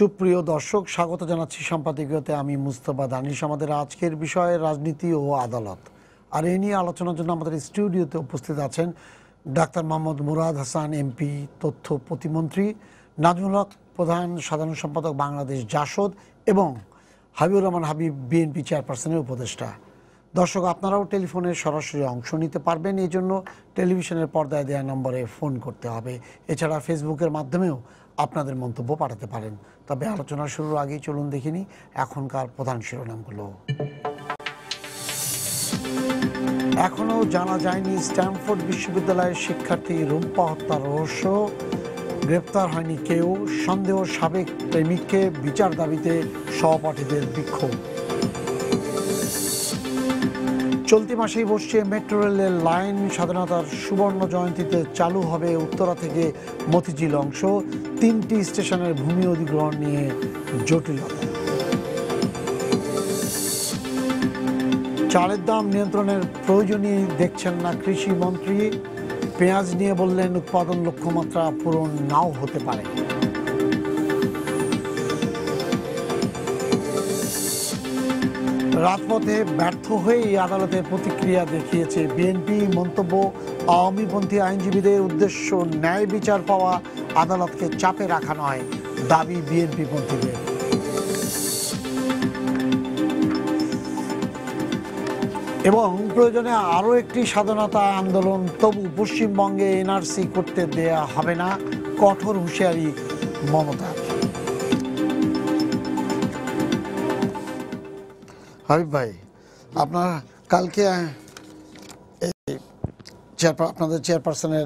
সুপ্রিয় দর্শক, স্বাগত জানাচ্ছি সম্পাদকীয়তে। আমি মুস্তফা দানিশ। আমাদের আজকের বিষয় রাজনীতি ও আদালত, আর এ নিয়ে আলোচনার জন্য আমাদের স্টুডিওতে উপস্থিত আছেন ডাক্তার মোহাম্মদ মুরাদ হাসান এমপি, তথ্য প্রতিমন্ত্রী, নাজমুল হক প্রধান সাধারণ সম্পাদক বাংলাদেশ জাসদ, এবং হাবিবুর রহমান হাবিব বিএনপি চেয়ারপারসনের উপদেষ্টা। দর্শক, আপনারাও টেলিফোনে সরাসরি অংশ নিতে পারবেন। এই জন্য টেলিভিশনের পর্দায় দেওয়া নম্বরে ফোন করতে হবে। এছাড়া ফেসবুকের মাধ্যমেও আপনাদের মন্তব্য পাঠাতে পারেন। তবে আলোচনা শুরুর আগেই চলুন দেখিনি এখনকার প্রধান শিরোনামগুলো। এখনও জানা যায়নি স্ট্যামফোর্ড বিশ্ববিদ্যালয়ের শিক্ষার্থী রুম্পা হত্যার রহস্য। গ্রেপ্তার হয়নি কেউ। সন্দেহ সাবেক প্রেমিককে বিচার দাবিতে সহপাঠীদের বিক্ষোভ। চলতি মাসেই বসছে মেট্রো রেলের লাইন। স্বাধীনতার সুবর্ণ জয়ন্তীতে চালু হবে উত্তরা থেকে মতিঝিল অংশ। 3টি স্টেশনের ভূমি অধিগ্রহণ নিয়ে জটিলতা। চালের দাম নিয়ন্ত্রণের প্রয়োজনই দেখছেন না কৃষিমন্ত্রী। পেঁয়াজ নিয়ে বললেন উৎপাদন লক্ষ্যমাত্রা পূরণ নাও হতে পারে। রাজপথে ব্যর্থ হয়ে আদালতে প্রতিক্রিয়া দেখিয়েছে বিএনপি। মন্তব্য, আওয়ামীপন্থী আইনজীবীদের উদ্দেশ্য ন্যায় বিচার পাওয়া, আদালতকে চাপে রাখা নয়, দাবি বিএনপি পন্থীদের। এবং প্রয়োজনে আরও একটি স্বাধীনতা আন্দোলন, তবু পশ্চিমবঙ্গে এনআরসি করতে দেয়া হবে না, কঠোর হুঁশিয়ারি মমতার। হাবিব ভাই, আপনার কালকে আপনাদের চেয়ারপারসনের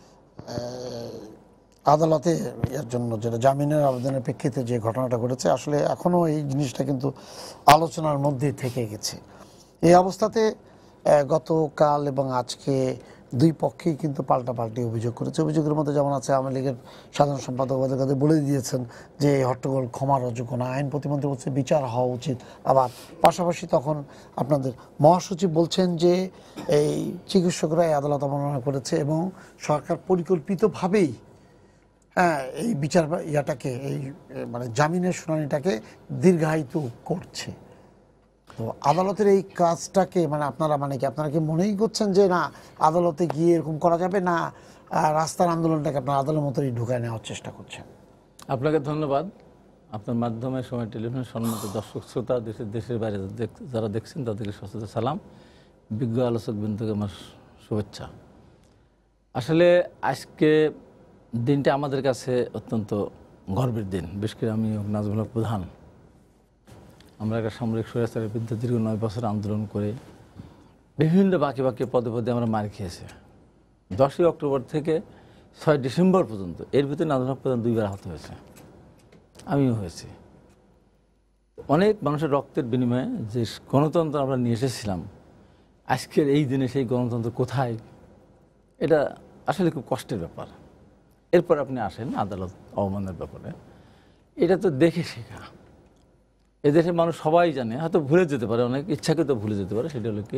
আদালতে এর জন্য যেটা জামিনের আবেদনের প্রেক্ষিতে যে ঘটনাটা ঘটেছে, আসলে এখনও এই জিনিসটা কিন্তু আলোচনার মধ্যেই থেকে গেছে। এই অবস্থাতে গতকাল এবং আজকে দুই পক্ষেই কিন্তু পাল্টাপাল্টি অভিযোগ করেছে। অভিযোগের মধ্যে যেমন আছে, আওয়ামী লীগের সাধারণ সম্পাদক ওদের বলে দিয়েছেন যে হট্টগোল ক্ষমার অযোগ্য না, আইন প্রতিমন্ত্রী বলছে বিচার হওয়া উচিত। আবার পাশাপাশি তখন আপনাদের মহাসচিব বলছেন যে এই চিকিৎসকরা এই আদালত অবমাননা করেছে এবং সরকার পরিকল্পিতভাবেই এই বিচার এই মানে জামিনের শুনানিটাকে দীর্ঘায়িত করছে। তো আদালতের এই কাজটাকে আপনারা কি মনেই করছেন যে না, আদালতে গিয়ে এরকম করা যাবে না, রাস্তার আন্দোলনটাকে আপনারা আদালতের মতোই ঢুকায় নেওয়ার চেষ্টা করছেন? আপনাকে ধন্যবাদ। আপনার মাধ্যমে সময় টেলিভিশনের সম্মানিত দর্শক শ্রোতা, দেশের বাইরে যারা দেখছেন তাদেরকে সচেতন সালাম, বিজ্ঞ আলোচক বৃন্দকে আমার শুভেচ্ছা। আসলে আজকে দিনটা আমাদের কাছে অত্যন্ত গর্বের দিন। বিশেষ করে আমি নাজমুল হক প্রধান, আমরা একটা সামরিক স্বৈরাচারের বিরুদ্ধে দীর্ঘ 9 বছর আন্দোলন করে বিভিন্ন বাকি পদে পদে আমরা মার খেয়েছি। 10ই অক্টোবর থেকে 6 ডিসেম্বর পর্যন্ত এর ভিতরে নাজমুল হক প্রধান 2বার আহত হয়েছে, আমিও হয়েছি। অনেক মানুষের রক্তের বিনিময়ে যে গণতন্ত্র আমরা নিয়ে এসেছিলাম, আজকের এই দিনে সেই গণতন্ত্র কোথায়, এটা আসলে খুব কষ্টের ব্যাপার। এরপর আপনি আসেন আদালত অবমাননার ব্যাপারে। এটা তো দেখে শেখা। এদেশের মানুষ সবাই জানে, হয়তো ভুলে যেতে পারে, অনেক ইচ্ছাকৃত ভুলে যেতে পারে। সেটা হলো কি,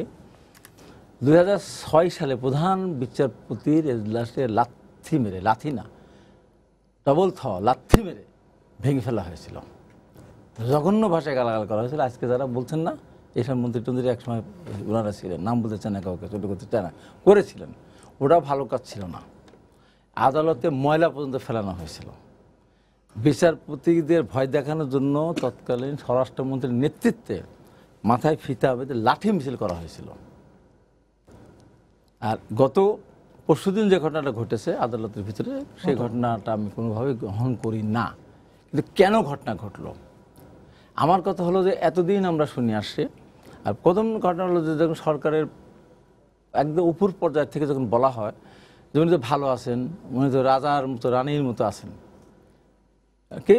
2006 সালে প্রধান বিচারপতির এজলাসে লাথি মেরে ভেঙে ফেলা হয়েছিল। জঘন্য ভাষায় গালাগাল করা হয়েছিল। আজকে যারা বলছেন না, এইসব মন্ত্রী টন্ত্রী একসময় ওনারা ছিলেন, নাম বলতে চায় না, কাউকে ছোটো করতে চায় না, করেছিলেন। ওটা ভালো কাজ ছিল না। আদালতে ময়লা পর্যন্ত ফেলানো হয়েছিল। বিচারপতিদের ভয় দেখানোর জন্য তৎকালীন স্বরাষ্ট্রমন্ত্রীর নেতৃত্বে মাথায় ফিতা বেঁধে লাঠি মিছিল করা হয়েছিল। আর গত পরশুদিন যে ঘটনাটা ঘটেছে আদালতের ভিতরে, সেই ঘটনাটা আমি কোনোভাবে গ্রহণ করি না। কিন্তু কেন ঘটনা ঘটলো, আমার কথা হলো যে এতদিন আমরা শুনে আসছি। আর প্রথম ঘটনা হলো যে যখন সরকারের একদম উপর পর্যায় থেকে যখন বলা হয় যে উনি তো ভালো আছেন, উনি তো রাজার মতো রানীর মতো আছেন, কি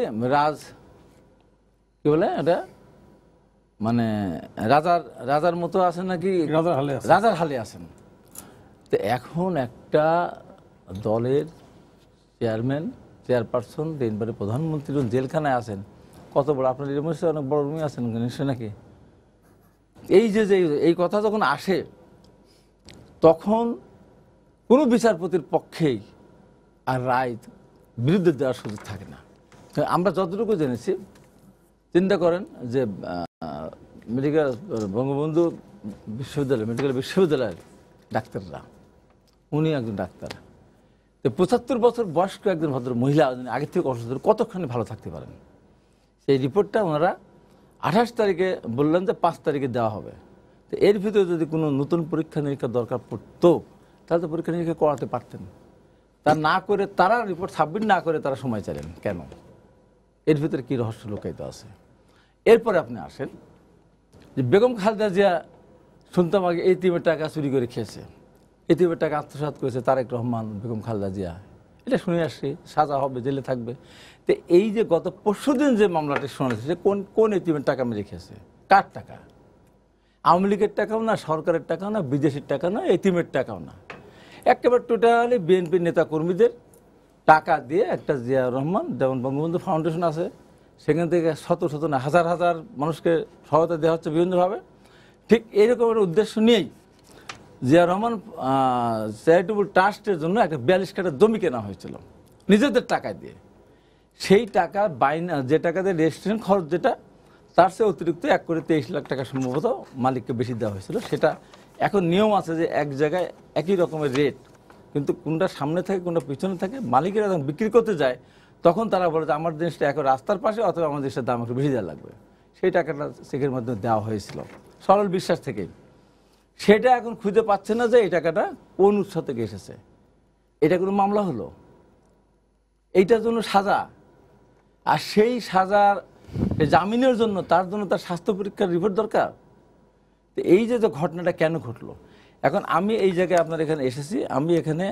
বলে এটা, মানে রাজার মতো আছেন নাকি রাজার হালে আছেন। তো এখন একটা দলের চেয়ারপারসন, 3বারে প্রধানমন্ত্রী জেলখানায় আছেন, কত বড় আপনার অনেক বড় রুমে আছেন নিশ্চয় নাকি। এই যে এই কথা যখন আসে, তখন কোনো বিচারপতির পক্ষেই আর রায় বিরুদ্ধে দেওয়ার সুযোগ থাকে না। আমরা যতটুকু জেনেছি, চিন্তা করেন যে মেডিকেল বঙ্গবন্ধু বিশ্ববিদ্যালয়, মেডিকেল বিশ্ববিদ্যালয়ের ডাক্তাররা, উনি একজন ডাক্তার, তো 75 বছর বয়স্ক একজন ভদ্র মহিলা আগের থেকে অসুস্থ, কতক্ষণে ভালো থাকতে পারেন? সেই রিপোর্টটা ওনারা 28 তারিখে বললেন যে 5 তারিখে দেওয়া হবে। তো এর ভিতরে যদি কোনো নতুন পরীক্ষা নিরীক্ষা দরকার পড়তো, তাহলে তো পরীক্ষা নিরীক্ষা করাতে পারতেন। তা না করে তারা রিপোর্ট সাবমিট না করে তারা সময় চাইলেন কেন? এর ভিতরে কী রহস্য লুকায়িত আছে? এরপরে আপনি আসেন যে বেগম খালেদা জিয়া শুনতাম আগে এতিমের টাকা চুরি করে খেয়েছে, এতিমের টাকা আত্মসাৎ করেছে তারেক রহমান, বেগম খালেদা জিয়া, এটা শুনে আসছি, সাজা হবে, জেলে থাকবে। তো এই যে গত পরশুদিন যে মামলাটি শোনা যাচ্ছে, কোন এতিমের টাকা মেরে খেয়েছে? কার টাকা? আওয়ামী লীগের টাকাও না, সরকারের টাকাও না, বিদেশের টাকা না, এতিমের টাকাও না, একেবারে টোটালি বিএনপির নেতা কর্মীদের টাকা দিয়ে একটা জিয়া রহমান, যেমন বঙ্গবন্ধু ফাউন্ডেশন আছে, সেখান থেকে শত শত না হাজার হাজার মানুষকে সহায়তা দেওয়া হচ্ছে বিভিন্নভাবে। ঠিক এইরকমের উদ্দেশ্য নিয়েই জিয়া রহমান চ্যারিটেবল ট্রাস্টের জন্য একটা 42 কাঠা জমি কেনা হয়েছিল নিজেদের টাকায় দিয়ে। সেই টাকা যে টাকা দিয়ে রেজিস্ট্রেশন খরচ যেটা, তার চেয়ে অতিরিক্ত 1 কোটি 23 লাখ টাকা সম্ভবত মালিককে বেশি দেওয়া হয়েছিল। সেটা এখন নিয়ম আছে যে এক জায়গায় একই রকমের রেট, কিন্তু কোনটা সামনে থাকে কোনটা পিছনে থাকে। মালিকেরা যখন বিক্রি করতে যায় তখন তারা বলে যে আমার জিনিসটা এখন রাস্তার পাশে, অথবা আমার জিনিসটার দাম একটু বেশি দেওয়া লাগবে। সেই টাকাটা চেকের মাধ্যমে দেওয়া হয়েছিল সরল বিশ্বাস থেকেই। সেটা এখন খুঁজে পাচ্ছে না যে এই টাকাটা কোন উৎস থেকে এসেছে। এটা কোনো মামলা হলো? এইটার জন্য সাজা, আর সেই সাজার জামিনের জন্য তার জন্য তার স্বাস্থ্য পরীক্ষার রিপোর্ট দরকার। তো এই যে ঘটনাটা কেন ঘটলো, এখন আমি এই জায়গায় আপনার এখানে এসেছি, আমি এখানে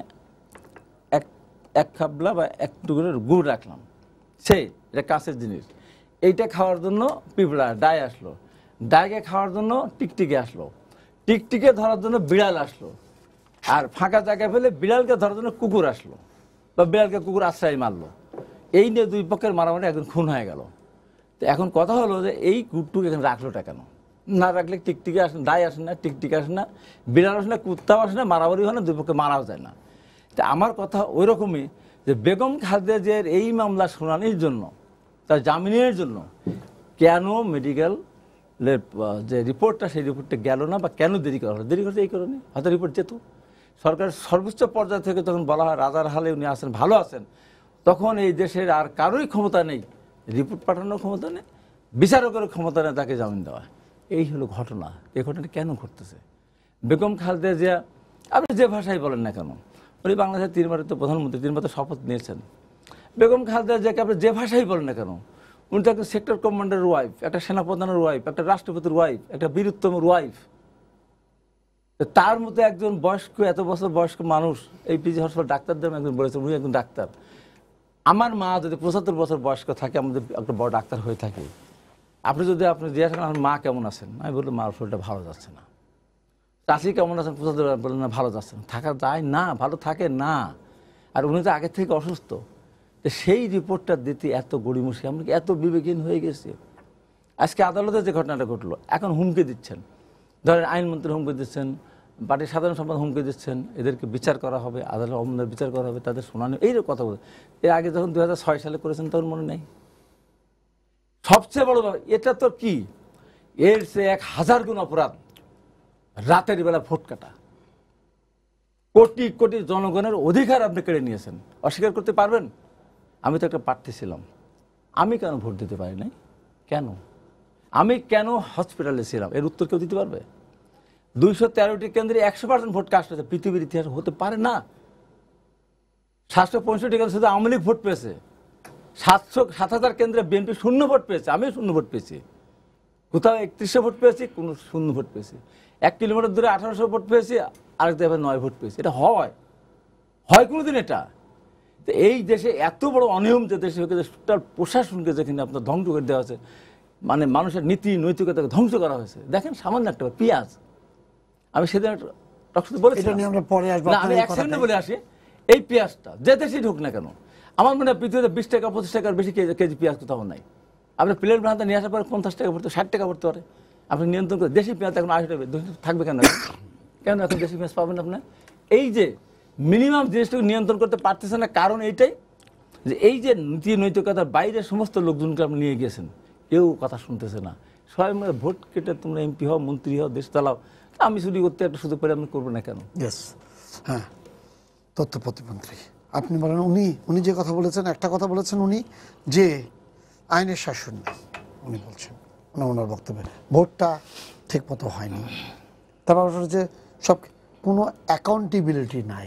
এক খাবলা বা এক টুকরোর গুড় রাখলাম, সেই এটা কাছের জিনিস। এইটা খাওয়ার জন্য পিঁপড়া ডাই আসলো, ডাইকে খাওয়ার জন্য টিকটিকে আসলো, টিকটিকে ধরার জন্য বিড়াল আসলো, আর ফাঁকা জায়গায় ফেলে বিড়ালকে ধরার জন্য কুকুর আসলো, বা বিড়ালকে কুকুর আশ্রয় মারলো। এই নিয়ে দুই পক্ষের মারামারি একজন খুন হয়ে গেল। তো এখন কথা হলো যে এই গুড়টুকু এখানে রাখলোটা কেন? না রাখলে টিকটিকে আসে না, ডাই আসে না, টিকটিকে আসে না, বিড়াল আসে না, কুত্তাও আসে না, মারামারি হয় না, দুই পক্ষে মারাও যায় না। তা আমার কথা ওই রকমই যে বেগম খালেদা জিয়ার এই মামলা শুনানির জন্য, তার জামিনের জন্য কেন মেডিকেলের যে রিপোর্টটা, সেই রিপোর্টটা গেল না, বা কেন দেরি করা হলো? দেরি করতে এই কারণে হয়তো রিপোর্ট যেত। সরকারের সর্বোচ্চ পর্যায় থেকে তখন বলা হয় রাজার হালে উনি আছেন, ভালো আছেন, তখন এই দেশের আর কারোই ক্ষমতা নেই, রিপোর্ট পাঠানোর ক্ষমতা নেই, বিচারকের ক্ষমতা নেই তাকে জামিন দেওয়া। এই হলো ঘটনা। এই ঘটনাটা কেন ঘটতেছে? বেগম খালেদা জিয়া আপনি যে ভাষায় বলেন না কেন, উনি বাংলাদেশের 3বারের তো প্রধানমন্ত্রী, 3বার তো শপথ নিয়েছেন। বেগম খালেদা জিয়াকে আপনি যে ভাষাই বলেন না কেন, উনি তো একটা সেক্টর কমান্ডারের ওয়াইফ, একটা সেনাপ্রধানের ওয়াইফ, একটা রাষ্ট্রপতির ওয়াইফ, একটা বীরুত্তমের ওয়াইফ। তার মতো একজন বয়স্ক, এত বছর বয়স্ক মানুষ, এই পিজি হসপিটাল ডাক্তারদের একজন বলেছেন উনি একজন ডাক্তার। আমার মা যদি 75 বছর বয়স্ক থাকে, আমাদের একটা বড় ডাক্তার হয়ে থাকে, আপনি জিজ্ঞাসা করেন আমার মা কেমন আছেন, আমি বললাম মার শরীরটা ভালো যাচ্ছে না। চাষি কেমন আছেন, 75 বললেন না ভালো যাচ্ছে না। থাকা যায় না, ভালো থাকে না। আর উনি তো আগের থেকে অসুস্থ। তো সেই রিপোর্টটা দিতে এত গড়িমসি, আমরা কি এত বিবেকহীন হয়ে গেছি? আজকে আদালতে যে ঘটনাটা ঘটলো, এখন হুমকি দিচ্ছেন, ধরেন আইনমন্ত্রী হুমকি দিচ্ছেন, পার্টির সাধারণ সম্পাদক হুমকি দিচ্ছেন, এদেরকে বিচার করা হবে, আদালত অমদের বিচার করা হবে, তাদের শুনানি, এই কথা বলে। এর আগে যখন 2006 সালে করেছেন তখন মনে নেই? সবচেয়ে বড় এটা তো কি, এর সে 1000 গুণ অপরাধ রাতের বেলা ভোট কাটা। কোটি কোটি জনগণের অধিকার আপনি কেড়ে নিয়েছেন, অস্বীকার করতে পারবেন? আমি তো একটা প্রার্থী ছিলাম, আমি কেন ভোট দিতে পারি নাই? কেন আমি কেন হসপিটালে ছিলাম? এর উত্তর কেউ দিতে পারবে? 213টি কেন্দ্রে 100% ভোট কাস্ট হয়েছে, পৃথিবীর ইতিহাস হতে পারে না। 765 কেন্দ্রে শুধু আওয়ামী লীগ ভোট পেয়েছে, 7,000 কেন্দ্রে বিএনপি 0 ভোট পেয়েছে, আমিও 0 ভোট পেয়েছি। কোথাও 3100 ভোট পেয়েছি, কোনো 0 ভোট পেয়েছি। 1 কিলোমিটার দূরে 1800 ভোট পেয়েছি, আরেক জায়গায় 9 ভোট পেয়েছি। এটা হয় কোনোদিন? এটা তো এই দেশে এত বড় অনিয়ম, যে দেশে টোটাল প্রশাসনকে যেখানে আপনার ধ্বংস করে দেওয়া হয়েছে, মানে মানুষের নীতি নৈতিকতাকে ধ্বংস করা হয়েছে। দেখেন সামান্য একটা পেঁয়াজ, আমি সেদিন টকশোতে বলেছিলাম, আমি 1 সেকেন্ডে বলে আসি, এই পেঁয়াজটা যে দেশেই ঢুক না কেন, আমার মনে হয় পৃথিবীতে 20 টাকা 25 টাকার বেশি কেজি পেঁয়াজ কোথাও নাই। আপনি প্লেন বানাতে নিয়ে আসার পরে 50 টাকা পড়তে, 60 টাকা পড়তে পারে। আপনি নিয়ন্ত্রণ করে দেশি পেঁয়াজ এখন 80 টাকা থাকবে কেন? কেন এখন দেশি পেঁয়াজ পাবেন আপনি? এই যে মিনিমাম জিনিসটাকে নিয়ন্ত্রণ করতে পারতেছে না, কারণ এইটাই যে এই যে নীতি নৈতিকতার বাইরে সমস্ত লোকজনকে আপনি নিয়ে গেছেন, কেউ কথা শুনতেছে না, সবাই মিলে ভোট কেটে তোমরা এমপি হও, মন্ত্রী হও, দেশ চালাও, আমি চুরি করতে একটা সুযোগ পেলে আপনি করবো না কেন? ইয়েস, হ্যাঁ, তথ্য প্রতিমন্ত্রী আপনি বলেন, উনি যে কথা বলেছেন, একটা কথা বলেছেন উনি যে আইনের শাসন নেই, উনি বলছেন ওনার বক্তব্যে ভোটটা ঠিক মতো হয়নি, তারপর যে সব কোনো অ্যাকাউন্টেবিলিটি নাই।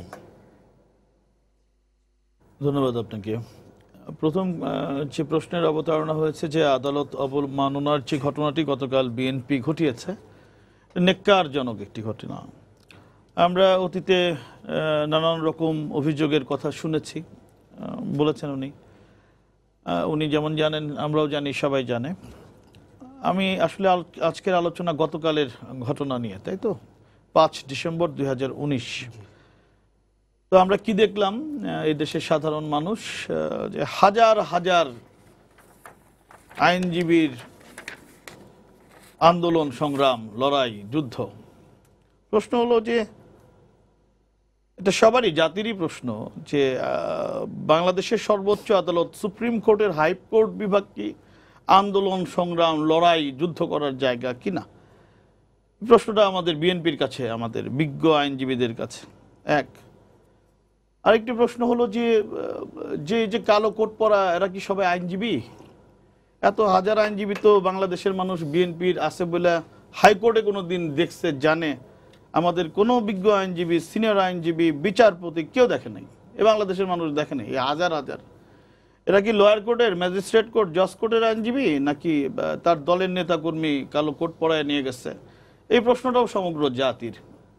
ধন্যবাদ আপনাকে। প্রথম যে প্রশ্নের অবতারণা হয়েছে যে আদালত অবমাননার যে ঘটনাটি গতকাল বিএনপি ঘটিয়েছে, নেক্কারজনক একটি ঘটনা। আমরা অতীতে নানান রকম অভিযোগের কথা শুনেছি, বলেছেন উনি যেমন জানেন, আমরাও জানি, সবাই জানে। আমি আসলে আজকের আলোচনা গতকালের ঘটনা নিয়ে, তাই তো, 5 ডিসেম্বর 2019। তো আমরা কি দেখলাম, এই দেশের সাধারণ মানুষ, যে হাজার হাজার আইনজীবীর আন্দোলন, সংগ্রাম, লড়াই, যুদ্ধ। প্রশ্ন হলো যে এটা সবারই, জাতিরই প্রশ্ন, যে বাংলাদেশের সর্বোচ্চ আদালত সুপ্রিম কোর্টের হাইকোর্ট বিভাগ কি আন্দোলন, সংগ্রাম, লড়াই, যুদ্ধ করার জায়গা কিনা? প্রশ্নটা আমাদের বিএনপির কাছে, আমাদের বিজ্ঞ আইনজীবীদের কাছে। এক, আরেকটি প্রশ্ন হলো যে যে কালো কোট পরা এরা কি সবাই আইনজীবী? এত হাজার আইনজীবী তো বাংলাদেশের মানুষ বিএনপির আছে বলে হাইকোর্টে কোনো দিন দেখছে, জানে। আমাদের কোনো বিজ্ঞ আইনজীবী, সিনিয়র আইনজীবী, বিচারপতি কেউ দেখে নাই, এ বাংলাদেশের মানুষ দেখে নাই। এই হাজার হাজার এরা কি লোয়ার কোর্টের, ম্যাজিস্ট্রেট কোর্ট, জজ কোর্টের আইনজীবী, নাকি তার দলের নেতাকর্মী কালো কোট পরায় নিয়ে গেছে? এই প্রশ্নটাও সমগ্র জাতির।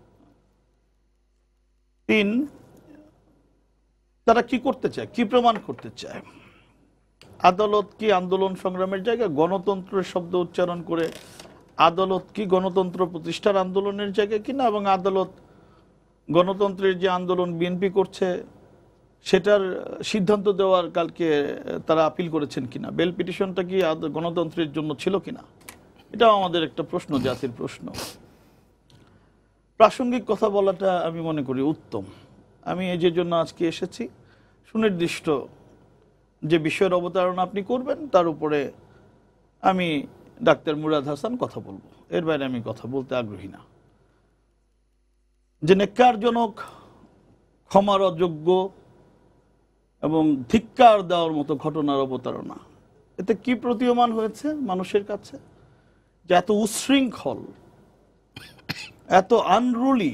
3, তারা কি করতে চায়, কি প্রমাণ করতে চায়? আদালত কি আন্দোলন সংগ্রামের জায়গা? গণতন্ত্রের শব্দ উচ্চারণ করে আদালত কি গণতন্ত্র প্রতিষ্ঠার আন্দোলনের জায়গা কিনা? এবং আদালত গণতন্ত্রের যে আন্দোলন বিএনপি করছে সেটার সিদ্ধান্ত দেওয়ার কালকে তারা আপিল করেছেন কিনা? বেল পিটিশনটা কি গণতন্ত্রের জন্য ছিল কিনা? এটাও আমাদের একটা প্রশ্ন, জাতির প্রশ্ন। প্রাসঙ্গিক কথা বলাটা আমি মনে করি উত্তম। আমি এই যে জন্য আজকে এসেছি, সুনির্দিষ্ট যে বিষয়ের অবতারণা আপনি করবেন তার উপরে আমি ডাক্তার মুরাদ হাসান কথা বলবো, এর বাইরে আমি কথা বলতে আগ্রহী না। যে নেক্কারজনক, ক্ষমার অযোগ্য এবং ধিক্কার দেওয়ার মতো ঘটনার অবতারণা, এতে কি প্রতীয়মান হয়েছে মানুষের কাছে? যে এত উচ্ছৃঙ্খল, এত আনরুলি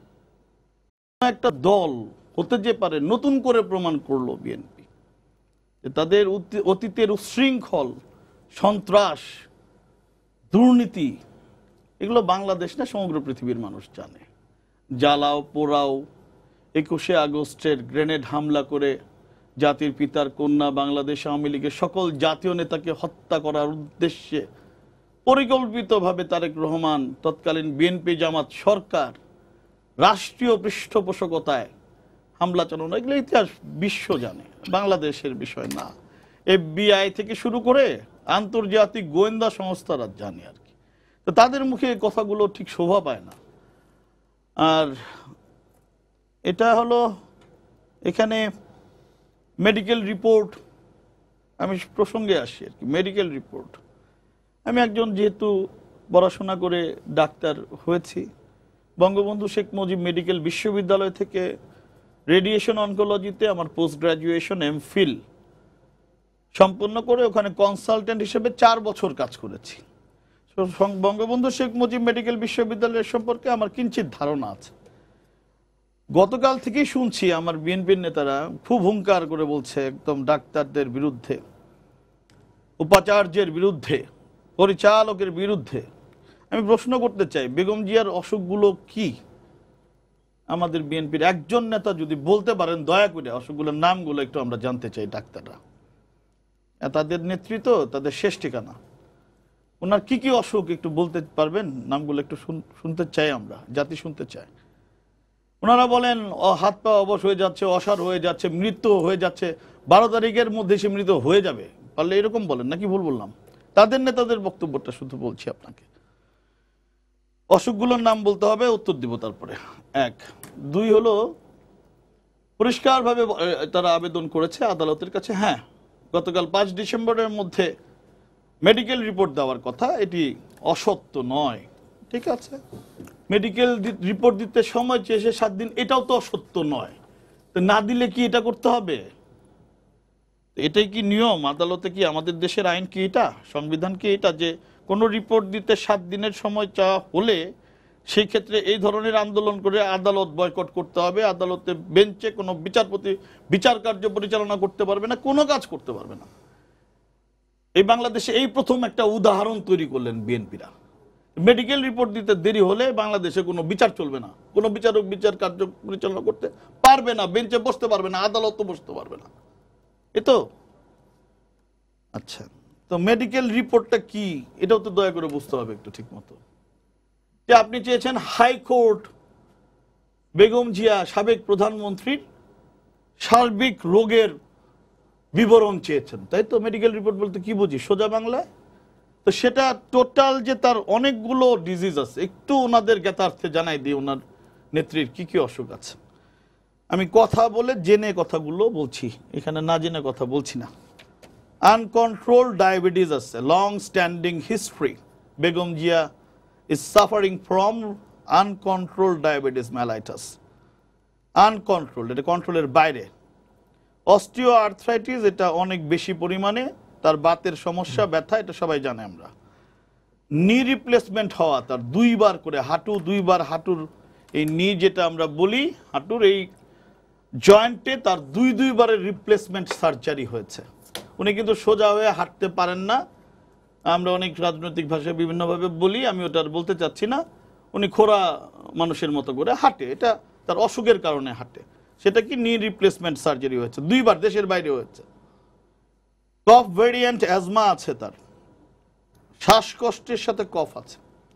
একটা দল হতে যে পারে নতুন করে প্রমাণ করলো বিএনপি। তাদের অতীতের উচ্ছৃঙ্খল, সন্ত্রাস, দুর্নীতি, এগুলো বাংলাদেশ না সমগ্র পৃথিবীর মানুষ জানে। জ্বালাও পোড়াও, 21শে আগস্টের গ্রেনেড হামলা করে জাতির পিতার কন্যা, বাংলাদেশ আওয়ামী লীগের সকল জাতীয় নেতাকে হত্যা করার উদ্দেশ্যে পরিকল্পিতভাবে তারেক রহমান, তৎকালীন বিএনপি জামাত সরকার রাষ্ট্রীয় পৃষ্ঠপোষকতায় হামলা চালানো, এগুলো ইতিহাস বিশ্ব জানে, বাংলাদেশের বিষয় না। FBI থেকে শুরু করে আন্তর্জাতিক গোয়েন্দা সংস্থারা জানে আর কি। তো তাদের মুখে এই কথাগুলো ঠিক শোভা পায় না। আর এটা হলো, এখানে মেডিকেল রিপোর্ট, আমি প্রসঙ্গে আসি আর কি। মেডিকেল রিপোর্ট, আমি একজন যেহেতু পড়াশোনা করে ডাক্তার হয়েছি, বঙ্গবন্ধু শেখ মুজিব মেডিকেল বিশ্ববিদ্যালয় থেকে রেডিয়েশন অনকোলজিতে আমার পোস্ট গ্রাজুয়েশন MPhil সম্পন্ন করে ওখানে কনসালটেন্ট হিসেবে 4 বছর কাজ করেছি। বঙ্গবন্ধু শেখ মুজিব মেডিকেল বিশ্ববিদ্যালয়ের সম্পর্কে আমার কিঞ্চিত ধারণা আছে। গতকাল থেকেই শুনছি আমার বিএনপির নেতারা খুব হুঙ্কার করে বলছে একদম ডাক্তারদের বিরুদ্ধে, উপাচার্যের বিরুদ্ধে, পরিচালকের বিরুদ্ধে। আমি প্রশ্ন করতে চাই, বেগম জিয়ার অসুখগুলো কি? আমাদের বিএনপির একজন নেতা যদি বলতে পারেন দয়া করে, অসুখগুলোর নামগুলো একটু আমরা জানতে চাই। ডাক্তাররা, তাদের নেতৃত্ব, তাদের শেষ ঠিকানা, ওনার কি কি অসুখ একটু বলতে পারবেন? নামগুলো একটু শুনতে চাই, আমরা জাতি শুনতে চাই। ওনারা বলেন হাত পা অবশ হয়ে যাচ্ছে, অসাড় হয়ে যাচ্ছে, মৃত্যু হয়ে যাচ্ছে, 12 তারিখের মধ্যে সে মৃত হয়ে যাবে, পারলে এরকম বলেন, নাকি ভুল বললাম? তাদের নেতাদের বক্তব্যটা শুধু বলছি আপনাকে। অসুখগুলোর নাম বলতে হবে, উত্তর দিব তারপরে। 1, 2 হলো পরিষ্কারভাবে তারা আবেদন করেছে আদালতের কাছে। হ্যাঁ, গতকাল 5 ডিসেম্বরের মধ্যে মেডিকেল রিপোর্ট দেওয়ার কথা, এটি অসত্য নয়। ঠিক আছে, মেডিকেল রিপোর্ট দিতে সময় চেয়েছে 7 দিন, এটাও তো অসত্য নয়। তো না দিলে কি এটা করতে হবে? এটাই কি নিয়ম? আদালতে কি, আমাদের দেশের আইন কি এটা, সংবিধান কি এটা, যে কোনো রিপোর্ট দিতে 7 দিনের সময় চাওয়া হলে সেই ক্ষেত্রে এই ধরনের আন্দোলন করে আদালত বয়কট করতে হবে, আদালতে বেঞ্চে কোনো বিচারপতি বিচার কার্য পরিচালনা করতে পারবে না, কোনো কাজ করতে পারবে না। এই বাংলাদেশে এই প্রথম একটা উদাহরণ তৈরি করলেন বিএনপিরা। মেডিকেল রিপোর্ট দিতে দেরি হলে বাংলাদেশে কোনো বিচার চলবে না, কোনো বিচারক বিচার কার্য পরিচালনা করতে পারবে না, বেঞ্চে বসতে পারবে না, আদালতও বসতে পারবে না। এ তো আচ্ছা, তো মেডিকেল রিপোর্টটা কি এটাও তো দয়া করে বুঝতে হবে একটু ঠিক মতো। যে আপনি চেয়েছেন হাইকোর্ট বেগম জিয়া সাবেক প্রধানমন্ত্রীর সার্বিক রোগের বিবরণ চেয়েছেন, তাই তো? মেডিকেল রিপোর্ট বলতে কি বুঝি সোজা বাংলায়? তো সেটা টোটাল যে তার অনেকগুলো ডিজিজ আছে, একটু ওনাদের জ্ঞাতার্থে জানাই দিই ওনার নেত্রীর কি কি অসুখ আছে। আমি কথা বলে জেনে কথাগুলো বলছি, এখানে না জেনে কথা বলছি না। আনকন্ট্রোলড ডায়াবেটিস আছে, long standing history. Begum Zia is suffering from uncontrolled diabetes mellitus. Uncontrolled, এটা কন্ট্রোলের বাইরে। অস্টিওআর্থ্রাইটিস, এটা অনেক বেশি পরিমাণে, তার বাতের সমস্যা, ব্যথা, এটা সবাই জানে আমরা। নি রিপ্লেসমেন্ট হওয়া তার 2 বার করে, হাঁটু 2 বার, হাঁটুর এই নি যেটা আমরা বলি, হাঁটুর এই জয়েন্টে তার 2 বারের রিপ্লেসমেন্ট সার্জারি হয়েছে। উনি কিন্তু সোজা হয়ে হাঁটতে পারেন না, আমরা অনেক রাজনৈতিক ভাষায় বিভিন্নভাবে বলি, আমি ওটা আর বলতে চাচ্ছি না। উনি খোরা মানুষের মতো করে হাঁটে, এটা তার অসুখের কারণে হাঁটে। সেটা কি নি রিপ্লেসমেন্ট সার্জারি হয়েছে, 2 বার, দেশের বাইরে হয়েছে। কফ ভেরিয়েন্ট অ্যাজমা আছে তার, শ্বাসকষ্টের সাথে কফ আছে।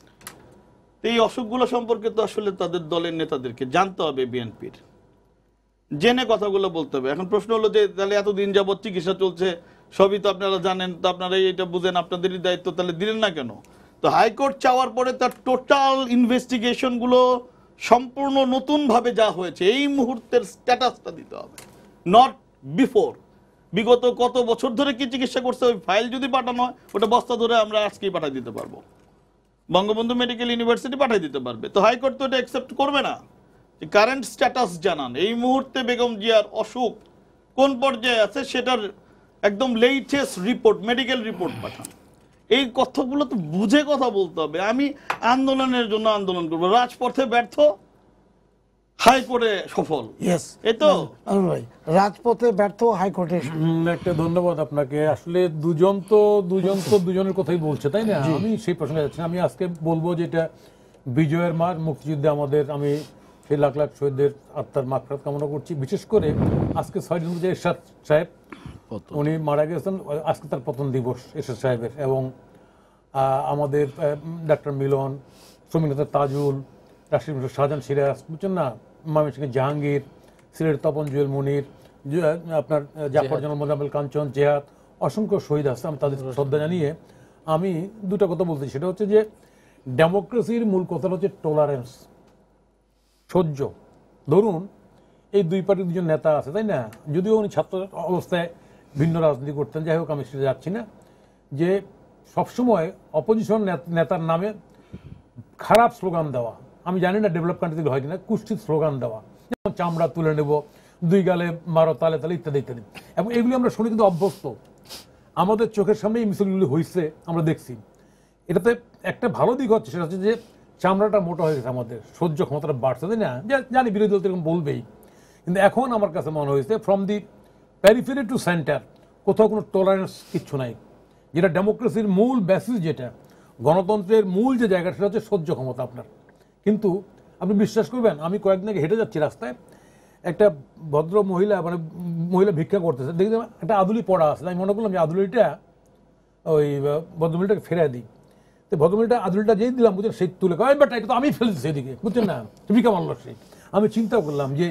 এই অসুখগুলো সম্পর্কে তো আসলে তাদের দলের নেতাদেরকে জানতে হবে, বিএনপির জেনে কথাগুলো বলতে হবে। এখন প্রশ্ন হলো যে তাহলে এতদিন যাবত চিকিৎসা চলছে, সবই তো আপনারা জানেন, তো আপনারাই এটা বুঝেন, আপনাদেরই দায়িত্ব, তাহলে দিলেন না কেন? তো হাইকোর্ট চাওয়ার পরে তার টোটাল ইনভেস্টিগেশনগুলো সম্পূর্ণ নতুনভাবে যা হয়েছে এই মুহূর্তের স্ট্যাটাসটা দিতে হবে, নট বিফোর। বিগত কত বছর ধরে কি চিকিৎসা করছে ওই ফাইল যদি পাঠানো হয়, ওটা বস্তা ধরে আমরা আজকেই পাঠিয়ে দিতে পারবো, বঙ্গবন্ধু মেডিকেল ইউনিভার্সিটি পাঠিয়ে দিতে পারবে। তো হাইকোর্ট তো এটা অ্যাকসেপ্ট করবে না। কারেন্ট স্ট্যাটাস জানান, এই মুহূর্তে বেগম জিয়ার অসুখ কোন পর্যায়ে আছে সেটার একদম লেটেস্ট রিপোর্ট, মেডিকেল রিপোর্ট পাঠান। এই কথাগুলো তো বুঝে কথা বলতে হবে। আমি আন্দোলনের জন্য আন্দোলন করবো, রাজপথে ব্যর্থ, হাইকোর্টে সফল। এই তো রাজপথে ব্যর্থ, হাইকোর্টে। একটা ধন্যবাদ আপনাকে। আসলে দুজনের কথাই বলছে, তাই না? আমি সেই প্রসঙ্গে যাচ্ছি। আমি আজকে বলবো যে এটা বিজয়ের মার, মুক্তিযুদ্ধে আমাদের, আমি সেই লাখ লাখ শহীদদের আত্মার মাগফিরাত কামনা করছি। বিশেষ করে আজকে 6 ডিসেম্বর এরশাদ সাহেব উনি মারা গেছেন, আজকে তার পতন দিবস এরশাদ সাহেবের। এবং আমাদের ডাক্তার মিলন, শ্রমিকতা তাজুল, রাষ্ট্রীয় শাহজাহান সিরাজ, বুঝছেন না, ময়মনসিংহের জাহাঙ্গীর, সিলেটের তপন জুয়েল মনির, আপনার জাফর জনাব মোজাম্মেল কাঞ্চন, জেহাদ, অসংখ্য শহীদ আছে। আমি তাদের শ্রদ্ধা জানিয়ে আমি দুটা কথা বলতে, সেটা হচ্ছে যে ডেমোক্রেসির মূল কথা হচ্ছে টলারেন্স, সহ্য। ধরুন এই 2 পার্টির 2জন নেতা আছে, তাই না? যদিও উনি ছাত্র অবস্থায় ভিন্ন রাজনীতি করতেন, যাই হোক আমি সেটা যাচ্ছি না। যে সবসময় অপোজিশন নেতার নামে খারাপ স্লোগান দেওয়া, আমি জানি না ডেভেলপ কান্ট্রিতে হয় কিনা, কুষ্ঠিত স্লোগান দেওয়া, যেমন চামড়া তুলে নেব, 2 গালে মারো, তালে তালে, ইত্যাদি ইত্যাদি। এবং এগুলি আমরা শুনে কিন্তু অভ্যস্ত, আমাদের চোখের সামনে এই মিছিলগুলি হয়েছে, আমরা দেখছি। এটাতে একটা ভালো দিক হচ্ছে, সেটা হচ্ছে যে চামড়াটা মোটা হয়ে গেছে, আমাদের সহ্য ক্ষমতাটা বাড়ছে, তাই না? জানি বিরোধী দল এরকম বলবেই, কিন্তু এখন আমার কাছে মনে হয়েছে from the periphery to center কোথাও কোনো টলারেন্স কিচ্ছু নাই। যেটা ডেমোক্রেসির মূল বেসিস, যেটা গণতন্ত্রের মূল যে জায়গাটা, সেটা হচ্ছে সহ্য ক্ষমতা আপনার। কিন্তু আপনি বিশ্বাস করবেন, আমি কয়েকদিন আগে হেঁটে যাচ্ছি রাস্তায়, একটা ভদ্র মহিলা, মানে মহিলা ভিক্ষা করতেছে, দেখি একটা আদুলি পড়া আছে। আমি মনে করলাম যে আদুলিটা ওই ভদ্রমহিলাটাকে ফেরাই দিই। তো ভদ্রমহিলাটা আদুলিটা যেই দিলাম, বুঝলেন, সেই তুলে কয় বেটা এটা তো আমি ফেলছি সেদিকে, বুঝছেন না, ভিক্ষা মারল সেই। আমি চিন্তা করলাম যে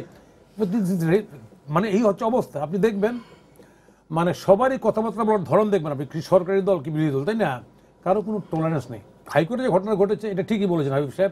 মানে এই হচ্ছে অবস্থা। আপনি দেখবেন মানে সবারই কথাবার্তা বলার ধরন দেখবেন আপনি, সরকারি দল কি বিরোধী দল, তাই না? কারো কোনো টলারেন্স নেই। হাইকোর্টে যে ঘটনা ঘটেছে এটা ঠিকই বলেছেন হাবিব সাহেব,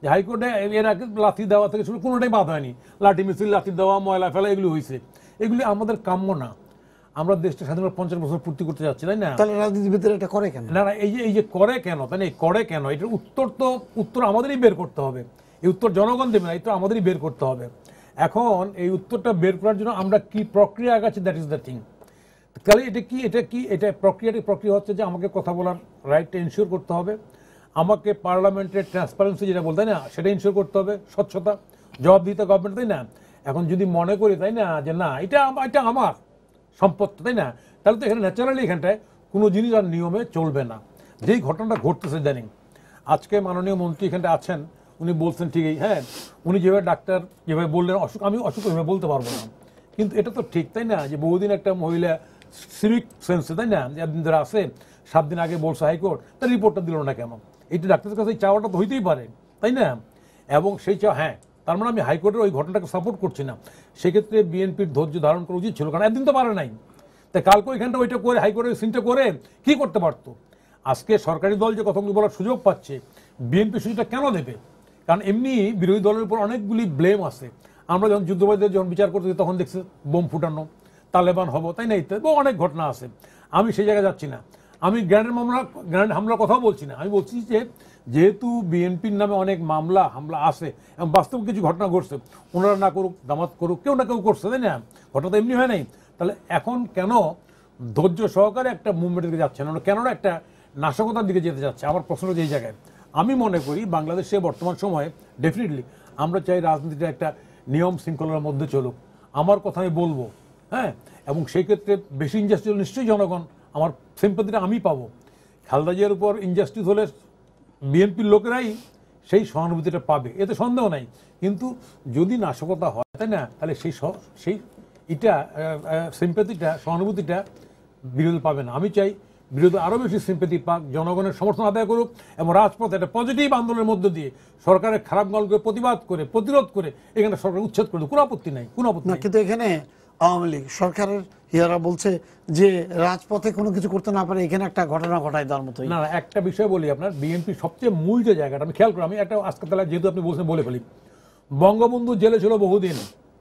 যে হাইকোর্টে এর আগে লাথি দেওয়া থেকে শুরু কোনোটাই বাদ হয়নি, লাঠি মিছিল, লাথি দেওয়া, ময়লা ফেলা, এগুলি হয়েছে। এগুলি আমাদের কাম্য না। আমরা দেশটা স্বাধীনতা 50 বছর পূর্তি করতে যাচ্ছি, তাই না? তাহলে রাজনীতিবিদরা এটা করে কেন? না না, এই যে করে কেন, তাই না? করে কেন, এটার উত্তর আমাদেরই বের করতে হবে। এই উত্তর জনগণ দেবে না, এই তো আমাদেরই বের করতে হবে। এখন এই উত্তরটা বের করার জন্য আমরা কি প্রক্রিয়া আগাচ্ছি, দ্যাট ইজ দ্য থিং। তাহলে এটা প্রক্রিয়া হচ্ছে যে আমাকে কথা বলার রাইটটা ইনশিওর করতে হবে, আমাকে পার্লামেন্টের ট্রান্সপারেন্সি যেটা বলতে, তাই না, সেটা ইনশিওর করতে হবে, স্বচ্ছতা, জবাবদিহিতা গভর্নমেন্ট, তাই না? এখন যদি মনে করি, তাই না, যে না এটা আমার সম্পত্তি, তাই না, তাহলে তো এখানে ন্যাচারালি এখানটায় কোনো জিনিস আর নিয়মে চলবে না। যেই ঘটনাটা ঘটতেছে জানি, আজকে মাননীয় মন্ত্রী এখানটা আছেন, উনি বলছেন ঠিকই, হ্যাঁ, উনি যেভাবে ডাক্তার যেভাবে বললেন আমি অসুখ এভাবে বলতে পারবো না, কিন্তু এটা তো ঠিক, তাই না, যে বহুদিন একটা মহিলা সিভিক সেন্সে, তাই না, একদিন ধরে আসে, 7 দিন আগে বলছে হাইকোর্ট, তার রিপোর্টটা দিল না কেন? এটা ডাক্তারের কাছে চাওয়াটা তো হইতেই পারে, তাই না? এবং সেই হ্যাঁ, তার মানে আমি হাইকোর্টের ওই ঘটনাটাকে সাপোর্ট করছি না। সেক্ষেত্রে বিএনপির ধৈর্য ধারণ করা উচিত ছিল, কারণ একদিন তো পারে নাই, তাই কালকে ওইখানটা ওইটা করে হাইকোর্টের সিনটা করে কি করতে পারতো? আজকে সরকারি দল যে কথাগুলি বলার সুযোগ পাচ্ছে, বিএনপি সুযোগটা কেন দেবে? কারণ এমনি বিরোধী দলের উপর অনেকগুলি ব্লেম আছে। আমরা যখন যুদ্ধবাদীদের যখন বিচার করতে তখন দেখছি বোম ফুটানো, তালেবান হবো, তাই না, ইত্যাদি অনেক ঘটনা আছে। আমি সেই জায়গায় যাচ্ছি না, আমি গ্র্যান্ড হামলার কথাও বলছি না। আমি বলছি যে যেহেতু বিএনপির নামে অনেক হামলা আছে এবং বাস্তব কিছু ঘটনা ঘটছে, ওনারা না করুক, দামাত করুক, কেউ না কেউ করছে, তাই না, ঘটনা তো এমনি হয় নাই। তাহলে এখন কেন ধৈর্য সহকারে একটা মুভমেন্টের দিকে যাচ্ছে না, কেন একটা নাশকতার দিকে যেতে যাচ্ছে? আমার প্রশ্নটা যেই জায়গায়, আমি মনে করি বাংলাদেশে বর্তমান সময়ে ডেফিনেটলি আমরা চাই রাজনীতিটা একটা নিয়ম শৃঙ্খলার মধ্যে চলুক। আমার কথা আমি বলবো, হ্যাঁ, এবং সেই ক্ষেত্রে বেশি ইনজাস্টিস হলে নিশ্চয়ই জনগণ আমার সিম্পাথিটা আমি পাবো। খালেদা জিয়ার উপর ইনজাস্টিস হলে বিএনপির লোকেরাই সেই সহানুভূতিটা পাবে, এতে সন্দেহ নাই। কিন্তু যদি নাশকতা হয়, তাই না, তাহলে সেই এটা সিম্পাথিটা, সহানুভূতিটা বিরোধী পাবে না। আমি চাই বিরোধী আরও বেশি সিম্পাথি পাক, জনগণের সমর্থন আদায় করুক এবং রাজপথে একটা পজিটিভ আন্দোলনের মধ্য দিয়ে সরকারের খারাপ গল্পকে প্রতিরোধ করে এখানে সরকার উচ্ছেদ করে, কোনো আপত্তি নাই, কোনো আপত্তি নাই। কিন্তু এখানে আওয়ামী লীগ সরকারের ইয়ারা বলছে যে রাজপথে কোনো কিছু করতে না পারে, এখানে একটা ঘটনা ঘটায় দেওয়ার মতো। না, একটা বিষয় বলি, আপনার বিএনপি সবচেয়ে মূল যে জায়গাটা আমি খেয়াল করি, আমি একটা আজকে তাহলে যেহেতু আপনি বলছেন বলে ফেলি, বঙ্গবন্ধু জেলে ছিল বহুদিন,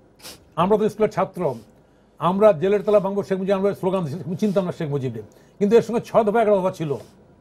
আমরা তো স্কুলের ছাত্র, আমরা জেলের তলা ভাঙবো শেখ মুজিব, আমরা স্লোগান চিনতাম না শেখ মুজিবের, কিন্তু এর সঙ্গে 6 দফা 11 দফা ছিল।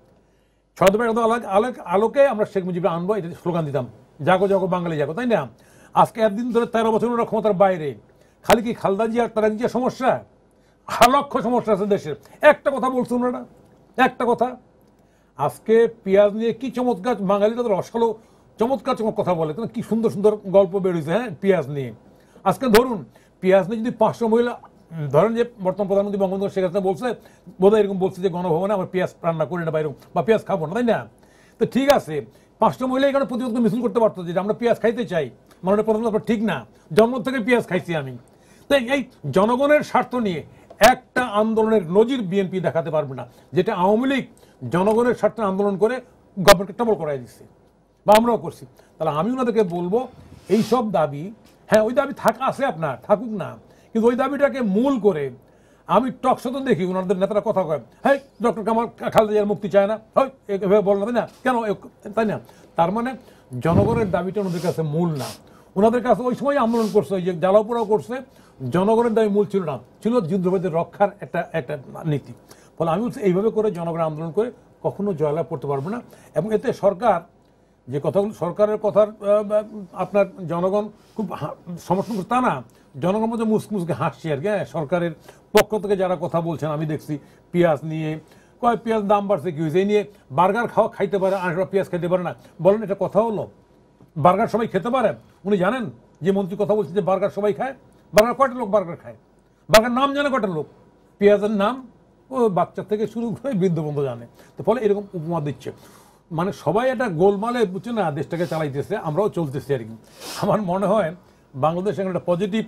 6 দফা 11 দফা আলোকে আমরা শেখ মুজিবকে আনবো, এটা স্লোগান দিতাম, জাগো জাগো বাঙালি জাগো, তাই না? আজকে একদিন ধরে 13 বছর ওরা ক্ষমতার বাইরে, খালি কি খালেদা জিয়া আর তারা জিয়া সমস্যা? লক্ষ সমস্যা আছে দেশের। একটা কথা বলছেন ওনারা, একটা কথা, আজকে পেঁয়াজ নিয়ে কি চমৎকার, বাঙালি তাদের রসালো চমৎকার কথা বলে, কি সুন্দর সুন্দর গল্প বেরোয়েছে, হ্যাঁ, পেঁয়াজ নিয়ে। আজকে ধরুন পেঁয়াজ নিয়ে যদি 500 মহিলা, ধরেন যে বর্তমান প্রধানমন্ত্রী বঙ্গবন্ধু শেখ হাসিনা বলছে, বোধহয় এরকম বলছে যে গণভবনে আমার পেঁয়াজ রান্না করি না বাইরে, বা পেঁয়াজ খাবো না, তাই না? তো ঠিক আছে, 500 মহিলা এখানে প্রতিরোধ মিছিল করতে পারতো যে আমরা পেঁয়াজ খাইতে চাই, মানে প্রধানমন্ত্রী ঠিক না, জন্ম থেকে পেঁয়াজ খাইছি আমি। তাই এই জনগণের স্বার্থ নিয়ে একটা আন্দোলনের নজির বিএনপি দেখাতে পারবে না, যেটা আওয়ামী লীগ জনগণের স্বার্থে আন্দোলন করে গভর্নমেন্টকে টবল করাই দিচ্ছে, বা আমরাও করছি। তাহলে আমি ওনাদেরকে বলবো, এইসব দাবি, হ্যাঁ ওই দাবি আছে আপনার, থাকুক না, কিন্তু ওই দাবিটাকে মূল করে আমি টকশো তো দেখি ওনাদের নেতারা কথা কয়, হ্যাঁ ডক্টর কামাল খালেদা জিয়ার মুক্তি চায় না, হয় এভাবে বল না, তাই না, কেন, তাই না? তার মানে জনগণের দাবিটা ওনাদের কাছে মূল না। ওনাদের কাছে ওই সময় আন্দোলন করছে, ওই যে জ্বালাপোড়াও করছে, জনগণের দাবি মূল ছিল না, ছিল যুদ্ধবাদীদের রক্ষার একটা নীতি। ফলে আমি বলছি এইভাবে করে জনগণ আন্দোলন করে কখনো জয়লাভ করতে পারবে না। এবং এতে সরকার যে কথাগুলো, সরকারের কথার আপনার জনগণ খুব সমর্থন করছে তা না, জনগণ মধ্যে মুসকে হাসছে আর কি। সরকারের পক্ষ থেকে যারা কথা বলছেন আমি দেখছি, পেঁয়াজ নিয়ে কয় পেঁয়াজ দাম বাড়ছে, কি হয়েছে, এই নিয়ে বার্গার খাইতে পারে আর পেঁয়াজ খাইতে পারে না, বলেন এটা কথা হলো? বার্গার সবাই খেতে পারে? উনি জানেন যে মন্ত্রী কথা বলছে যে বার্গার সবাই খায়? বার্গার কয়টা লোক বার্গার খায়? বার্গার নাম জানে কয়টা লোক? পেঁয়াজের নাম ও বাচ্চা থেকে শুরু করে বৃদ্ধ পর্যন্ত জানে। তো ফলে এরকম উপমা দিচ্ছে, মানে সবাই একটা গোলমালে বুঝছে না, দেশটাকে চালাইতেছে, আমরাও চলতেছি আর কি। আমার মনে হয় বাংলাদেশ একটা পজিটিভ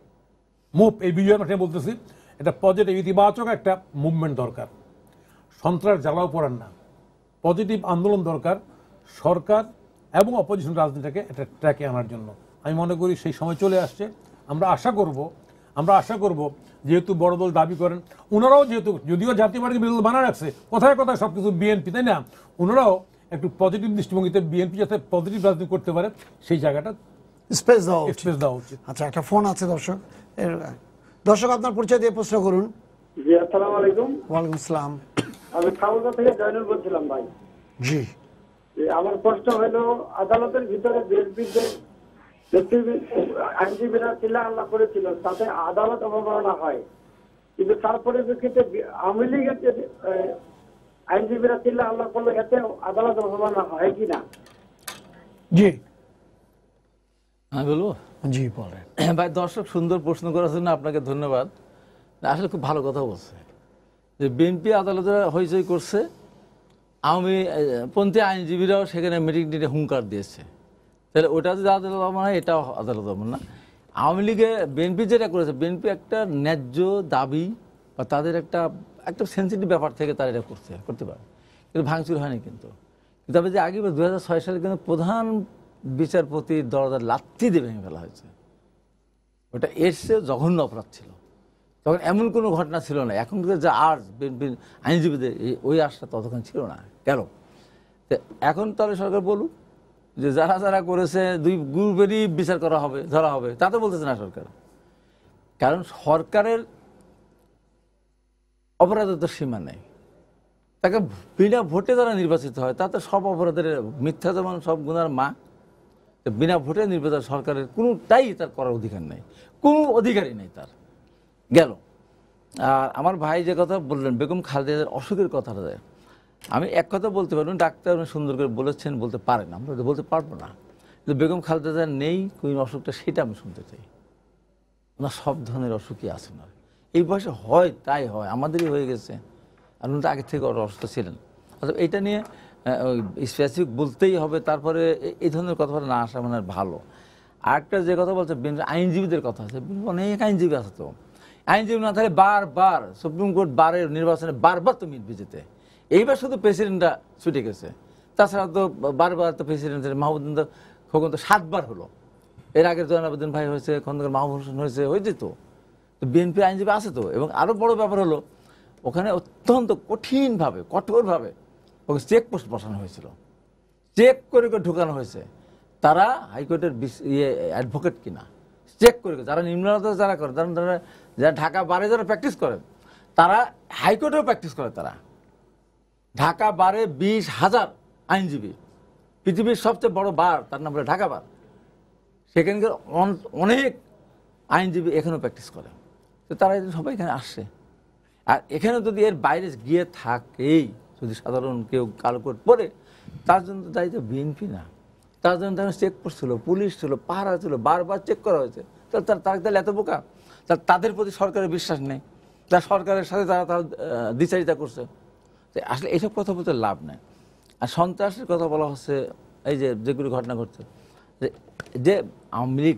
মুভ, এই বিজয় মাঠে বলতেছি, এটা পজিটিভ ইতিবাচক একটা মুভমেন্ট দরকার, সন্ত্রাস জ্বালাও পড়ার না, পজিটিভ আন্দোলন দরকার সরকার এবং অপোজিশন রাজনীতিটাকে একটা ট্র্যাকে আনার জন্য। আমি মনে করি সেই সময় চলে আসছে। আমরা আশা করব যেহেতু বড় দল দাবি করেন, ওনারাও যেহেতু যদিও জাতীয় পার্টি বিরোধী বানা রাখছে, কোথায় কোথায় সব কিছু বিএনপি, তাই না, ওনারাও একটু পজিটিভ দৃষ্টিভঙ্গিতে বিএনপি যাতে পজিটিভ রাজনীতি করতে পারে সেই জায়গাটা স্পেস দেওয়া উচিত। স্পেস দেওয়া উচিত। আচ্ছা, একটা ফোন আছে দর্শক। দর্শক, আপনার পরিচয় দিয়ে প্রশ্ন করুন। জি, আসসালামু আলাইকুম। ওয়ালাইকুম আসসালাম। আমি খাওয়া থেকে জয়নুল বলছিলাম ভাই। জি, আমার প্রশ্ন হলো, আদালতের ভিতরে আইনজীবীরা চিল্লা হাল্লা করেছিল, তাতে আদালত অবমাননা হয়, কিন্তু তারপরে আওয়ামী লীগের যে আইনজীবীরা চিল্লা হাল্লা করলো, এতে আদালত অবমাননা হয় কিনা? জি, আমি বলবো? জি বলেন। ভাই, দর্শক সুন্দর প্রশ্ন করার জন্য আপনাকে ধন্যবাদ। আসলে খুব ভালো কথা বলছে যে বিএনপি আদালতে হইচই করছে, আওয়ামী পন্থী আইনজীবীরাও সেখানে মিটিং টিটে হুঙ্কার দিয়েছে। তাহলে ওটা যদি আদালত অবমাননা হয়, এটাও আদালত অবমাননা। আওয়ামী লীগে বিএনপি যেটা করেছে, বিএনপি একটা ন্যায্য দাবি বা তাদের একটা সেন্সিটিভ ব্যাপার থেকে তারা এটা করতে পারে, কিন্তু ভাঙচুর হয়নি। কিন্তু তবে যে আগে 2006 সালে কিন্তু প্রধান বিচারপতির দরজার লাথি দিয়ে ভেঙে ফেলা হয়েছে, ওটা এর চেয়ে জঘন্য অপরাধ ছিল। তখন এমন কোনো ঘটনা ছিল না। এখন যে আর্জ আইনজীবীদের ওই আর্জটা ততক্ষণ ছিল না। কেন? এখন তাহলে সরকার বলুক যে যারা যারা করেছে দুই গ্রুপেরই বিচার করা হবে, ধরা হবে, তা তো বলতেছে না সরকার। কারণ সরকারের অপরাধের তো সীমা নেই। তাকে বিনা ভোটে যারা নির্বাচিত হয়, তাতে সব অপরাধের, মিথ্যা যেমন সব গুণার মা, বিনা ভোটে নির্বাচন সরকারের কোনোটাই তার করার অধিকার নেই, কোনো অধিকারই নেই তার। গেল। আর আমার ভাই যে কথা বললেন বেগম খালেদার অসুখের কথাটা, আমি এক কথা বলতে পারবো, ডাক্তার সুন্দর করে বলেছেন, বলতে পারেন, আমরা বলতে পারবো না। কিন্তু বেগম খালেদা নেই কোন অসুখটা, সেটা আমি শুনতে চাই। ওনার সব ধরনের অসুখই আছে না, এই বয়সে হয় তাই হয়, আমাদেরই হয়ে গেছে। আর উনি তো আগে থেকে অসুস্থ ছিলেন। অর্থাৎ এটা নিয়ে স্পেসিফিক বলতেই হবে, তারপরে এই ধরনের কথাবার্তা না আসা মানে ভালো। আর একটা যে কথা বলছে আইনজীবীদের কথা আছে, অনেক আইনজীবী আছে, তো আইনজীবী না থাকলে বারবার সুপ্রিম কোর্ট বারের নির্বাচনে বারবার তো মিটবে যেতে। এইবার শুধু প্রেসিডেন্টটা ছুটে গেছে, তাছাড়া তো বারবার তো প্রেসিডেন্টের মাহবুদ্দিন খোকন তো 7 বার হলো। এর আগের জয়নাল ভাই হয়েছে, খন্দকার মাহবুব হোসেন হয়েছে, হয়ে যেত। তো বিএনপি আইনজীবী আছে তো। এবং আরও বড় ব্যাপার হলো, ওখানে অত্যন্ত কঠিনভাবে, কঠোরভাবে ওকে চেকপোস্ট বসানো হয়েছিল, চেক করে করে ঢুকানো হয়েছে। তারা হাইকোর্টের অ্যাডভোকেট কিনা চেক করে, যারা নিম্ন আদালত যারা করে, যারা ঢাকা বারে যারা প্র্যাকটিস করে, তারা হাইকোর্টেও প্র্যাকটিস করে। তারা ঢাকা বারে 20,000 আইনজীবী, পৃথিবীর সবচেয়ে বড় বার, তার নাম বলে ঢাকা বার। সেখানকার অনেক আইনজীবী এখানেও প্র্যাকটিস করে। তো তারা সবাই এখানে আসছে। আর এখানে যদি এর বাইরে গিয়ে থাকেই, যদি সাধারণ কেউ কালো কোট পরে, তার জন্য দায়িত্ব বিএনপি না। তার জন্য তারা চেকপোস্ট ছিল, পুলিশ ছিল, পাহারা ছিল, বারবার চেক করা হয়েছে। তারা এত বোকা, তাদের প্রতি সরকারের বিশ্বাস নেই, তার সরকারের সাথে তারা দ্বিচারিতা করছে। আসলে এইসব কথা বলতে লাভ নেই। আর সন্ত্রাসের কথা বলা হচ্ছে, এই যেগুলি ঘটনা ঘটছে, যে আওয়ামী লীগ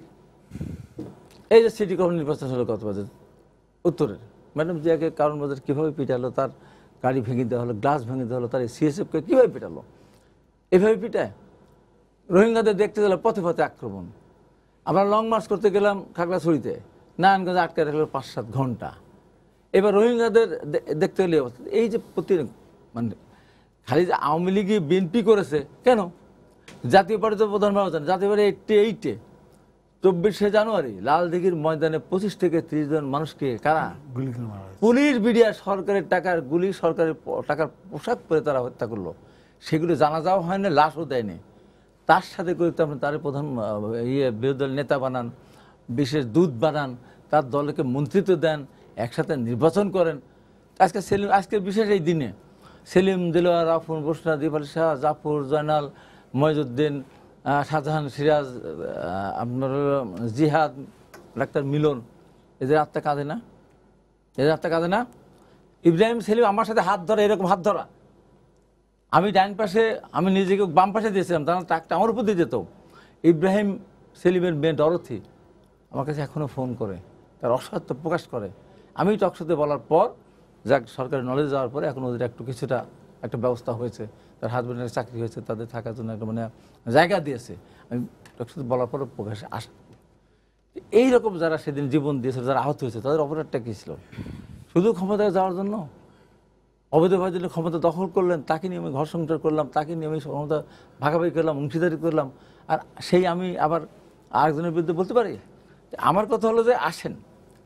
এই যে সিটি কর্পোরেশন নির্বাচন হলো কত বাজে উত্তরের, ম্যাডাম জিয়াকে কারণ বাজার কীভাবে পিটালো, তার গাড়ি ভেঙে দেওয়া হলো, গ্লাস ভেঙে দেওয়া হলো, তার সিএসএফকে কীভাবে পিটালো, এভাবে পিটায়। রোহিঙ্গাদের দেখতে গেলে পথে পথে আক্রমণ। আমরা লং মার্চ করতে গেলাম খাগড়াছড়িতে, নারায়ণগঞ্জে আটকে রাখলো 5-7 ঘন্টা। এবার রোহিঙ্গাদের দেখতে গেলে এই যে মানে খালি যে আওয়ামী লীগই বিএনপি করেছে কেন? জাতীয় পার্টি তো প্রধান ব্যবস্থা, জাতীয় পার্টি 88-এ 24শে জানুয়ারি লালদিঘির ময়দানে 25 থেকে 30 জন মানুষকে কারা পুলিশ বিডিআর সরকারের টাকার গুলি, সরকারের টাকার পোশাক পরে তারা হত্যা করলো। সেগুলো জানাজাও হয় না, লাশও দেয়নি। তার সাথে করে আপনি তার প্রধান বিরোধী দল নেতা বানান, বিশেষ দূত বানান, তার দলকে মন্ত্রিত্ব দেন, একসাথে নির্বাচন করেন। আজকের বিশেষ এই দিনে সেলিম, দিলওয়ার, রাফুন, বসরা, দীপালি শাহ, জাফর, জয়নাল, মইজুদ্দিন, শাহজাহান, সিরাজ, আপনার জিহাদ, ডাক্তার মিলন, এদের আত্মা কাঁদে না? এদের আত্মা কাঁদে না? ইব্রাহিম সেলিম আমার সাথে হাত ধরা, এরকম হাত ধরা, আমি ডাইন পাশে, আমি নিজেকে বাম পাশে দিয়েছিলাম, তারা টাকটা আমার উপর দিয়ে যেত। ইব্রাহিম সেলিমের মেয়ে ডরথি আমার কাছে এখনও ফোন করে, তার অসত্য প্রকাশ করে। আমি টকশোতে বলার পর, যাক সরকারের নলেজ যাওয়ার পরে এখন ওদের কিছুটা একটা ব্যবস্থা হয়েছে, তার হাজব্যান্ডের চাকরি হয়েছে, তাদের থাকার জন্য একটা মানে জায়গা দিয়েছে। আমি টকশোতে বলার পর প্রকাশে আসা, এইরকম যারা সেদিন জীবন দিয়েছিল, যারা আহত হয়েছে, তাদের অপরাধটা কী ছিল? শুধু ক্ষমতায় যাওয়ার জন্য? অবৈধভাবে যিনি ক্ষমতা দখল করলেন তাকে নিয়ে আমি ঘর সংসার করলাম, তাকে নিয়ে আমি ক্ষমতা ভাগাভাগি করলাম, অংশীদারি করলাম, আর সেই আমি আবার আরেকজনের বিরুদ্ধে বলতে পারি? আমার কথা হলো যে আসেন,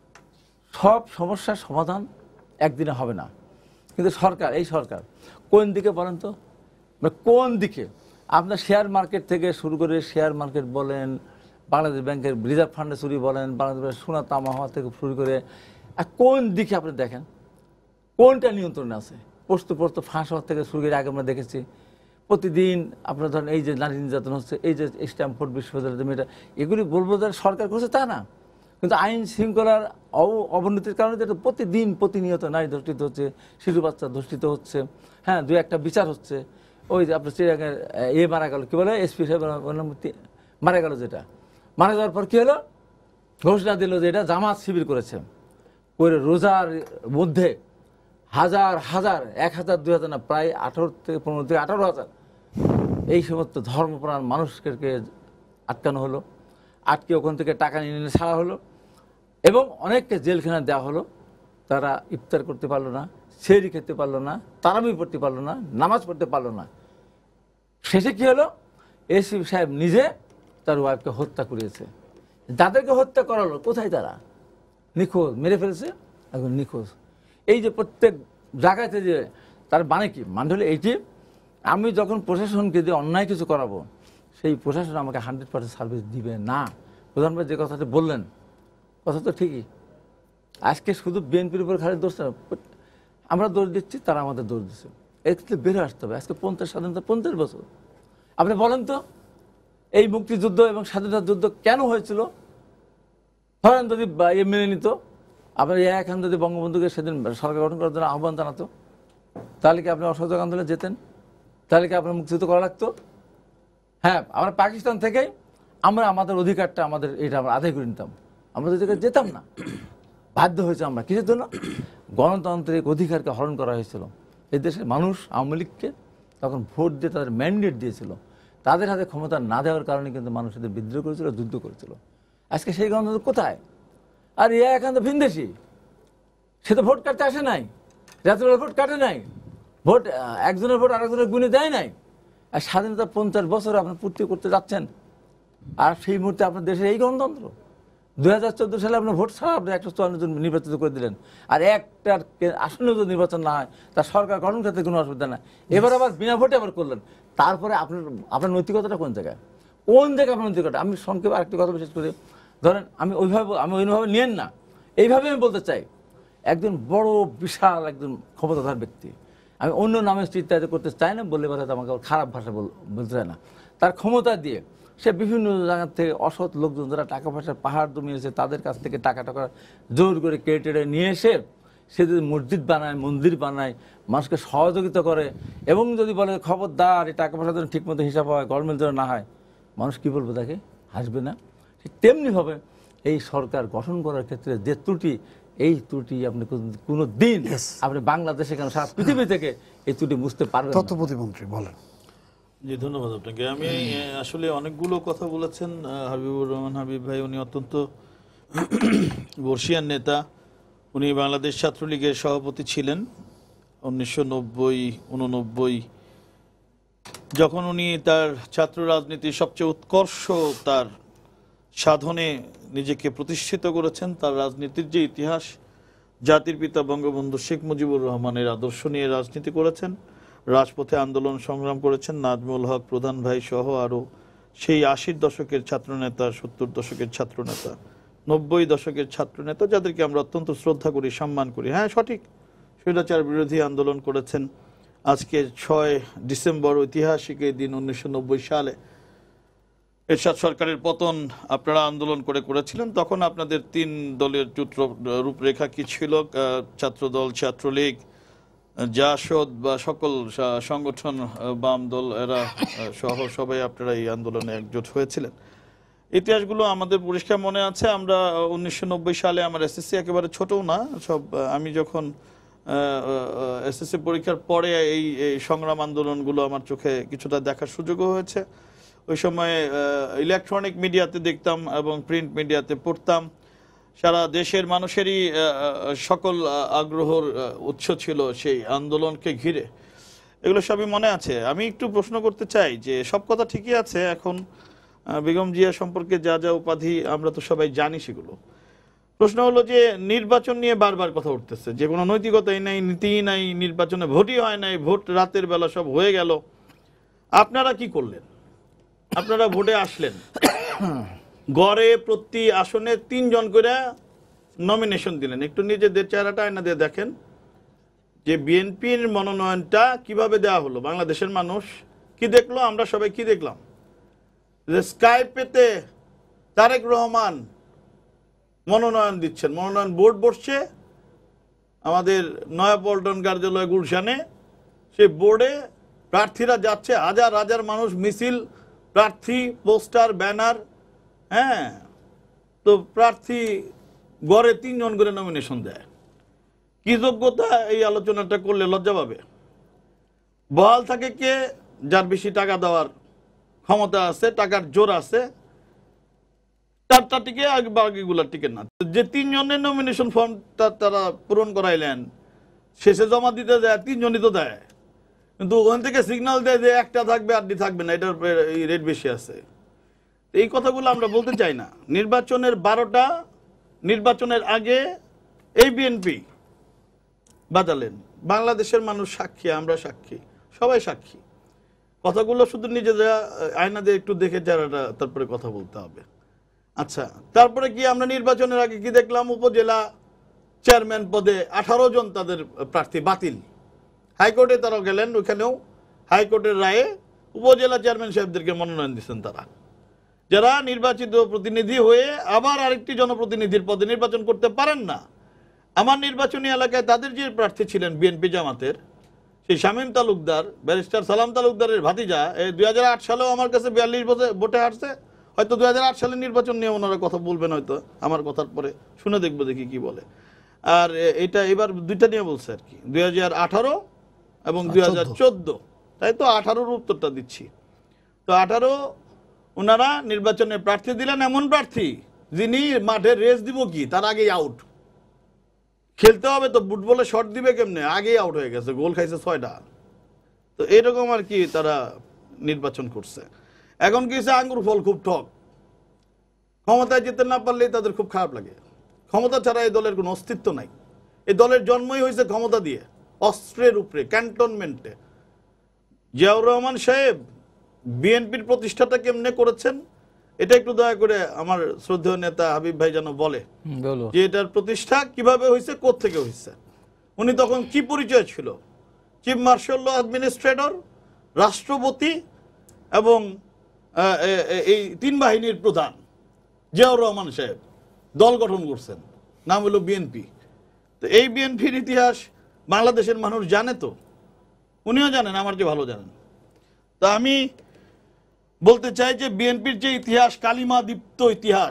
সব সমস্যার সমাধান একদিনে হবে না, কিন্তু সরকার, এই সরকার কোন দিকে বলেন তো, মানে কোন দিকে? আপনার শেয়ার মার্কেট থেকে শুরু করে, শেয়ার মার্কেট বলেন, বাংলাদেশ ব্যাংকের রিজার্ভ ফান্ডে চুরি বলেন, বাংলাদেশ ব্যাংকের সোনা তামা হওয়া থেকে শুরু করে, আর কোন দিকে আপনি দেখেন কোনটা নিয়ন্ত্রণে আছে? পোস্ত ফাঁস হওয়ার থেকে শুরু করে আগে আমরা দেখেছি প্রতিদিন আপনার ধরেন এই যে নারী নির্যাতন হচ্ছে, এই যে স্ট্যামফোর্ড বিশ্ববিদ্যালয়ের মেয়েটা, এগুলি বলবো যে সরকার করছে তা না, কিন্তু আইন শৃঙ্খলার অবনতির কারণে যেটা প্রতিদিন প্রতিনিয়ত নারী ধর্ষিত হচ্ছে, শিশু বাচ্চা ধর্ষিত হচ্ছে, হ্যাঁ, দু একটা বিচার হচ্ছে। ওই যে আপনার চিড়িয়াখানার মারা গেল, কী বলে, এসপি সাহেব মারা গেল, যেটা মারা যাওয়ার পর কী হলো, ঘোষণা দিল যে এটা জামাত শিবির করেছে, করে রোজার মধ্যে হাজার হাজার, 1000 2000 না, প্রায় 18 থেকে 15 থেকে 18,000 এই সমস্ত ধর্মপ্রাণ মানুষকে আটকানো হলো, আটকে ওখান থেকে টাকা নিয়ে ছাড়া হলো, এবং অনেককে জেলখানা দেওয়া হলো। তারা ইফতার করতে পারলো না, সেহরি খেতে পারলো না, তারাবি পড়তে পারলো না, নামাজ পড়তে পারলো না। শেষে কি হলো, এসপি সাহেব নিজে তার ওয়াইফকে হত্যা করিয়েছে। যাদেরকে হত্যা করালো কোথায়? তারা নিখোঁজ, মেরে ফেলেছে, এখন নিখোঁজ। এই যে প্রত্যেক জায়গাতে যে তার মানে কি, মানে হলো এইটি, আমি যখন প্রশাসনকে দিয়ে অন্যায় কিছু করাবো, সেই প্রশাসন আমাকে 100% সার্ভিস দিবে না। প্রধানমন্ত্রী যে কথাটা বললেন, কথা তো ঠিকই। আজকে শুধু বিএনপির উপর খালি দোষ না, আমরা দোষ দিচ্ছি, তারা আমাদের দোষ দিচ্ছে। এর ক্ষেত্রে বেরো আসতে হবে। আজকে 50 স্বাধীনতা 50 বছর। আপনি বলেন তো, এই মুক্তিযুদ্ধ এবং স্বাধীনতা যুদ্ধ কেন হয়েছিল? ধরেন যদি মেনে নিত, আপনার এখন যদি বঙ্গবন্ধুকে সেদিন সরকার গঠন করার জন্য আহ্বান জানাতো, তাহলে কি আপনি অসহযোগ আন্দোলনে যেতেন? তাহলে কি আপনার মুক্তিযুদ্ধ করা লাগতো? হ্যাঁ, আমরা পাকিস্তান থেকেই আমরা আমাদের অধিকারটা, আমাদের এটা আমরা আদায় করে নিতাম, আমরা ওই জায়গায় যেতাম না। বাধ্য হয়েছে আমরা, কিসের জন্য? গণতান্ত্রিক অধিকারকে হরণ করা হয়েছিল। এই দেশের মানুষ আওয়ামী লীগকে তখন ভোট দিয়ে তাদের ম্যান্ডেট দিয়েছিল, তাদের হাতে ক্ষমতা না দেওয়ার কারণে কিন্তু মানুষ এদের বিদ্রোহ করেছিল, যুদ্ধ করেছিল। আজকে সেই গণতন্ত্র কোথায়? আর এখন তো ভিনদেশি, সে তো ভোট কাটতে আসে নাই, রাত্রেবেলা ভোট কাটে নাই, ভোট একজনের ভোট আরেকজনের গুণে দেয় নাই। আর স্বাধীনতা 50 বছর আপনি পূর্তি করতে যাচ্ছেন, আর সেই মুহূর্তে আপনার দেশের এই গণতন্ত্র। 2014 সালে আপনার ভোট ছাড়া আপনি 154 জন নির্বাচিত করে দিলেন, আর একটার আসন্ন যদি নির্বাচন না হয় তার সরকার গঠন করতে কোনো অসুবিধা নাই। এবার আবার বিনা ভোটে আবার করলেন। তারপরে আপনার নৈতিকতাটা কোন জায়গায়? কোন জায়গায় আপনার নৈতিকতা? আমি সংক্ষেপে আরেকটি কথা বিশেষ করে ধরেন, আমি ওইভাবে নিয়েন না, এইভাবে আমি বলতে চাই, একজন বড় বিশাল একজন ক্ষমতাধর ব্যক্তি, আমি অন্য নামে চিন্তায়িত করতে চাই না, বললে পারে আমাকে খারাপ ভাষা বলতে চায় না, তার ক্ষমতা দিয়ে সে বিভিন্ন জায়গা থেকে অসৎ লোকজন যারা টাকা পয়সার পাহাড় জমিয়েছে তাদের কাছ থেকে টাকা জোর করে কেটে নিয়ে এসে সে যদি মসজিদ বানায়, মন্দির বানায়, মানুষকে সহযোগিতা করে, এবং যদি বলে খবরদার এই টাকা পয়সার জন্য ঠিকমতো হিসাব হয়, গভর্নমেন্ট যেন না হয়, মানুষ কী বলবে? তাকে হাসবে না? ঠিক তেমনিভাবে এই সরকার গঠন করার ক্ষেত্রে যে ত্রুটি, এই ত্রুটি আপনি কোনো দিন আপনি বাংলাদেশে কেন সারা পৃথিবী থেকে এই ত্রুটি বুঝতে পারবেন। তথ্য প্রতিমন্ত্রী বলেন। জি, ধন্যবাদ আপনাকে। আমি আসলে অনেকগুলো কথা বলেছেন হাবিবুর রহমান হাবিব ভাই। উনি অত্যন্ত বর্ষিয়ান নেতা। উনি বাংলাদেশ ছাত্রলীগের সভাপতি ছিলেন 1990-89, যখন উনি তার ছাত্র রাজনীতির সবচেয়ে উৎকর্ষ তার সাধনে নিজেকে প্রতিষ্ঠিত করেছেন। তার রাজনীতির যে ইতিহাস, জাতির পিতা বঙ্গবন্ধু শেখ মুজিবুর রহমানের আদর্শ নিয়ে রাজনীতি করেছেন, রাজপথে আন্দোলন সংগ্রাম করেছেন, নাজমুল হক প্রধান ভাই সহ আরও সেই 80 দশকের ছাত্রনেতা, 70 দশকের ছাত্রনেতা, 90 দশকের ছাত্রনেতা, যাদেরকে আমরা অত্যন্ত শ্রদ্ধা করি, সম্মান করি। হ্যাঁ, সঠিক, স্বৈরাচার বিরোধী আন্দোলন করেছেন। আজকে 6 ডিসেম্বর ঐতিহাসিক এই দিন 1990 সালে এরশাদ সরকারের পতন আপনারা আন্দোলন করেছিলেন। তখন আপনাদের 3 দলের রূপরেখা কি ছিল? ছাত্রদল, ছাত্রলীগ, জাসদ বা সকল সংগঠন, বাম দল, এরা সহ সবাই আপনারা এই আন্দোলনে একজোট হয়েছিলেন। ইতিহাসগুলো আমাদের পরিষ্কার মনে আছে। আমরা 1990 সালে, আমার এসএসসি একেবারে ছোটও না, সব আমি যখন এসএসসি পরীক্ষার পরে এই সংগ্রাম আন্দোলনগুলো আমার চোখে কিছুটা দেখার সুযোগও হয়েছে। ওই সময় ইলেকট্রনিক মিডিয়াতে দেখতাম এবং প্রিন্ট মিডিয়াতে পড়তাম। সারা দেশের মানুষেরই সকল আগ্রহর উৎস ছিল সেই আন্দোলনকে ঘিরে, এগুলো সবই মনে আছে। আমি একটু প্রশ্ন করতে চাই যে সব কথা ঠিকই আছে, এখন বেগম জিয়া সম্পর্কে যা যা উপাধি আমরা তো সবাই জানি সেগুলো। প্রশ্ন হলো যে নির্বাচন নিয়ে বারবার কথা উঠতেছে, যে কোনো নৈতিকতাই নাই, নীতিই নাই, নির্বাচনে ভোটই হয় নাই, ভোট রাতের বেলা সব হয়ে গেল। আপনারা কি করলেন? আপনারা ভোটে আসলেন, গড়ে প্রতি আসনে 3 জন করে নমিনেশন দিলেন। একটু নিজেদের চেহারাটা আয়না দিয়ে দেখেন যে বিএনপির মনোনয়নটা কিভাবে দেওয়া হলো। বাংলাদেশের মানুষ কি দেখলো, আমরা সবাই কি দেখলাম? যে স্কাইপেতে তারেক রহমান মনোনয়ন দিচ্ছেন, মনোনয়ন বোর্ড বসছে আমাদের নয়াপল্টন কার্যালয় গুলশানে, সেই বোর্ডে প্রার্থীরা যাচ্ছে, হাজার হাজার মানুষ, মিছিল, প্রার্থী, পোস্টার, ব্যানার। হ্যাঁ, তো প্রার্থী গড়ে 3 জন করে নমিনেশন দেয়। কি যোগ্যতা এই আলোচনাটা করলে লজ্জা পাবে? বহাল থাকে কে? যার বেশি টাকা দেওয়ার ক্ষমতা আছে, টাকার জোর আছে, তারটা টিকে, আগে বাকিগুলা টিকে না। যে 3 জনের নমিনেশন ফর্মটা তারা পূরণ করাইলেন, শেষে জমা দিতে যায় 3 জনই তো দেয়, কিন্তু ওখান থেকে সিগন্যাল দেয় যে একটা থাকবে, আরটি থাকবে না, এটার রেট বেশি আছে। এই কথাগুলো আমরা বলতে চাই না। নির্বাচনের 12টা নির্বাচনের আগে এই বিএনপি বাজালেন, বাংলাদেশের মানুষ সাক্ষী, আমরা সাক্ষী, সবাই সাক্ষী। কথাগুলো শুধু নিজেরা আয়না দিয়ে একটু দেখে যারা তারপরে কথা বলতে হবে। আচ্ছা, তারপরে কি আমরা নির্বাচনের আগে কি দেখলাম? উপজেলা চেয়ারম্যান পদে 18 জন তাদের প্রার্থী বাতিল। হাইকোর্টে তারা গেলেন, ওখানেও হাইকোর্টের রায়ে উপজেলা চেয়ারম্যান সাহেবদেরকে মনোনয়ন দিচ্ছেন তারা, যারা নির্বাচিত প্রতিনিধি হয়ে আবার আরেকটি জনপ্রতিনিধির পদে নির্বাচন করতে পারেন না। আমার নির্বাচনী এলাকায় তাদের যে প্রার্থী ছিলেন বিএনপি জামাতের, সেই শামীম তালুকদার, ব্যারিস্টার সালাম তালুকদারের ভাতিজা, এই 2008 সালেও আমার কাছে 42 ভোটে হারছে। হয়তো 2008 সালের নির্বাচন নিয়ে ওনারা কথা বলবেন, হয়তো আমার কথার পরে শুনে দেখবো দেখি কি বলে। আর এটা এবার 2টা নিয়ে বলছে আর কি, 2018 এবং 2014। তাই তো 18-র উত্তরটা দিচ্ছি। তো 18 ওনারা নির্বাচনে প্রার্থী দিলেন, এমন প্রার্থী যিনি মাঠে রেস দিব কি তার আগেই আউট। খেলতে হবে তো, ফুটবলে শট দিবে কেমনে, আগেই আউট হয়ে গেছে, গোল খাইছে 6টা। তো এরকম আর কি তারা নির্বাচন করছে। এখন কি আঙ্গুর ফল খুব টক, ক্ষমতায় যেতে না পারলেই তাদের খুব খারাপ লাগে। ক্ষমতা ছাড়া এই দলের কোনো অস্তিত্ব নাই। এই দলের জন্মই হয়েছে ক্ষমতা দিয়ে, অস্ত্রের উপরে, ক্যান্টনমেন্টে। জিয়াউর রহমান সাহেব বিএনপির প্রতিষ্ঠাটা কেমনে করেছেন, এটা একটু দয়া করে আমার শ্রদ্ধেয় নেতা হাবিব ভাই যেন বলে যে এটার প্রতিষ্ঠা কিভাবে হয়েছে, কোত্থেকে হয়েছে। উনি তখন কি পরিচয় ছিল? চিফ মার্শাল ল অ্যাডমিনিস্ট্রেটর, রাষ্ট্রপতি এবং এই 3 বাহিনীর প্রধান জিয়াউর রহমান সাহেব দল গঠন করছেন, নাম হলো বিএনপি। তো এই বিএনপির ইতিহাস বাংলাদেশের মানুষ জানে, তো উনিও জানেন, আমার যে ভালো জানেন। তা আমি বলতে চাই যে বিএনপির যে ইতিহাস, কালিমা দীপ্ত ইতিহাস,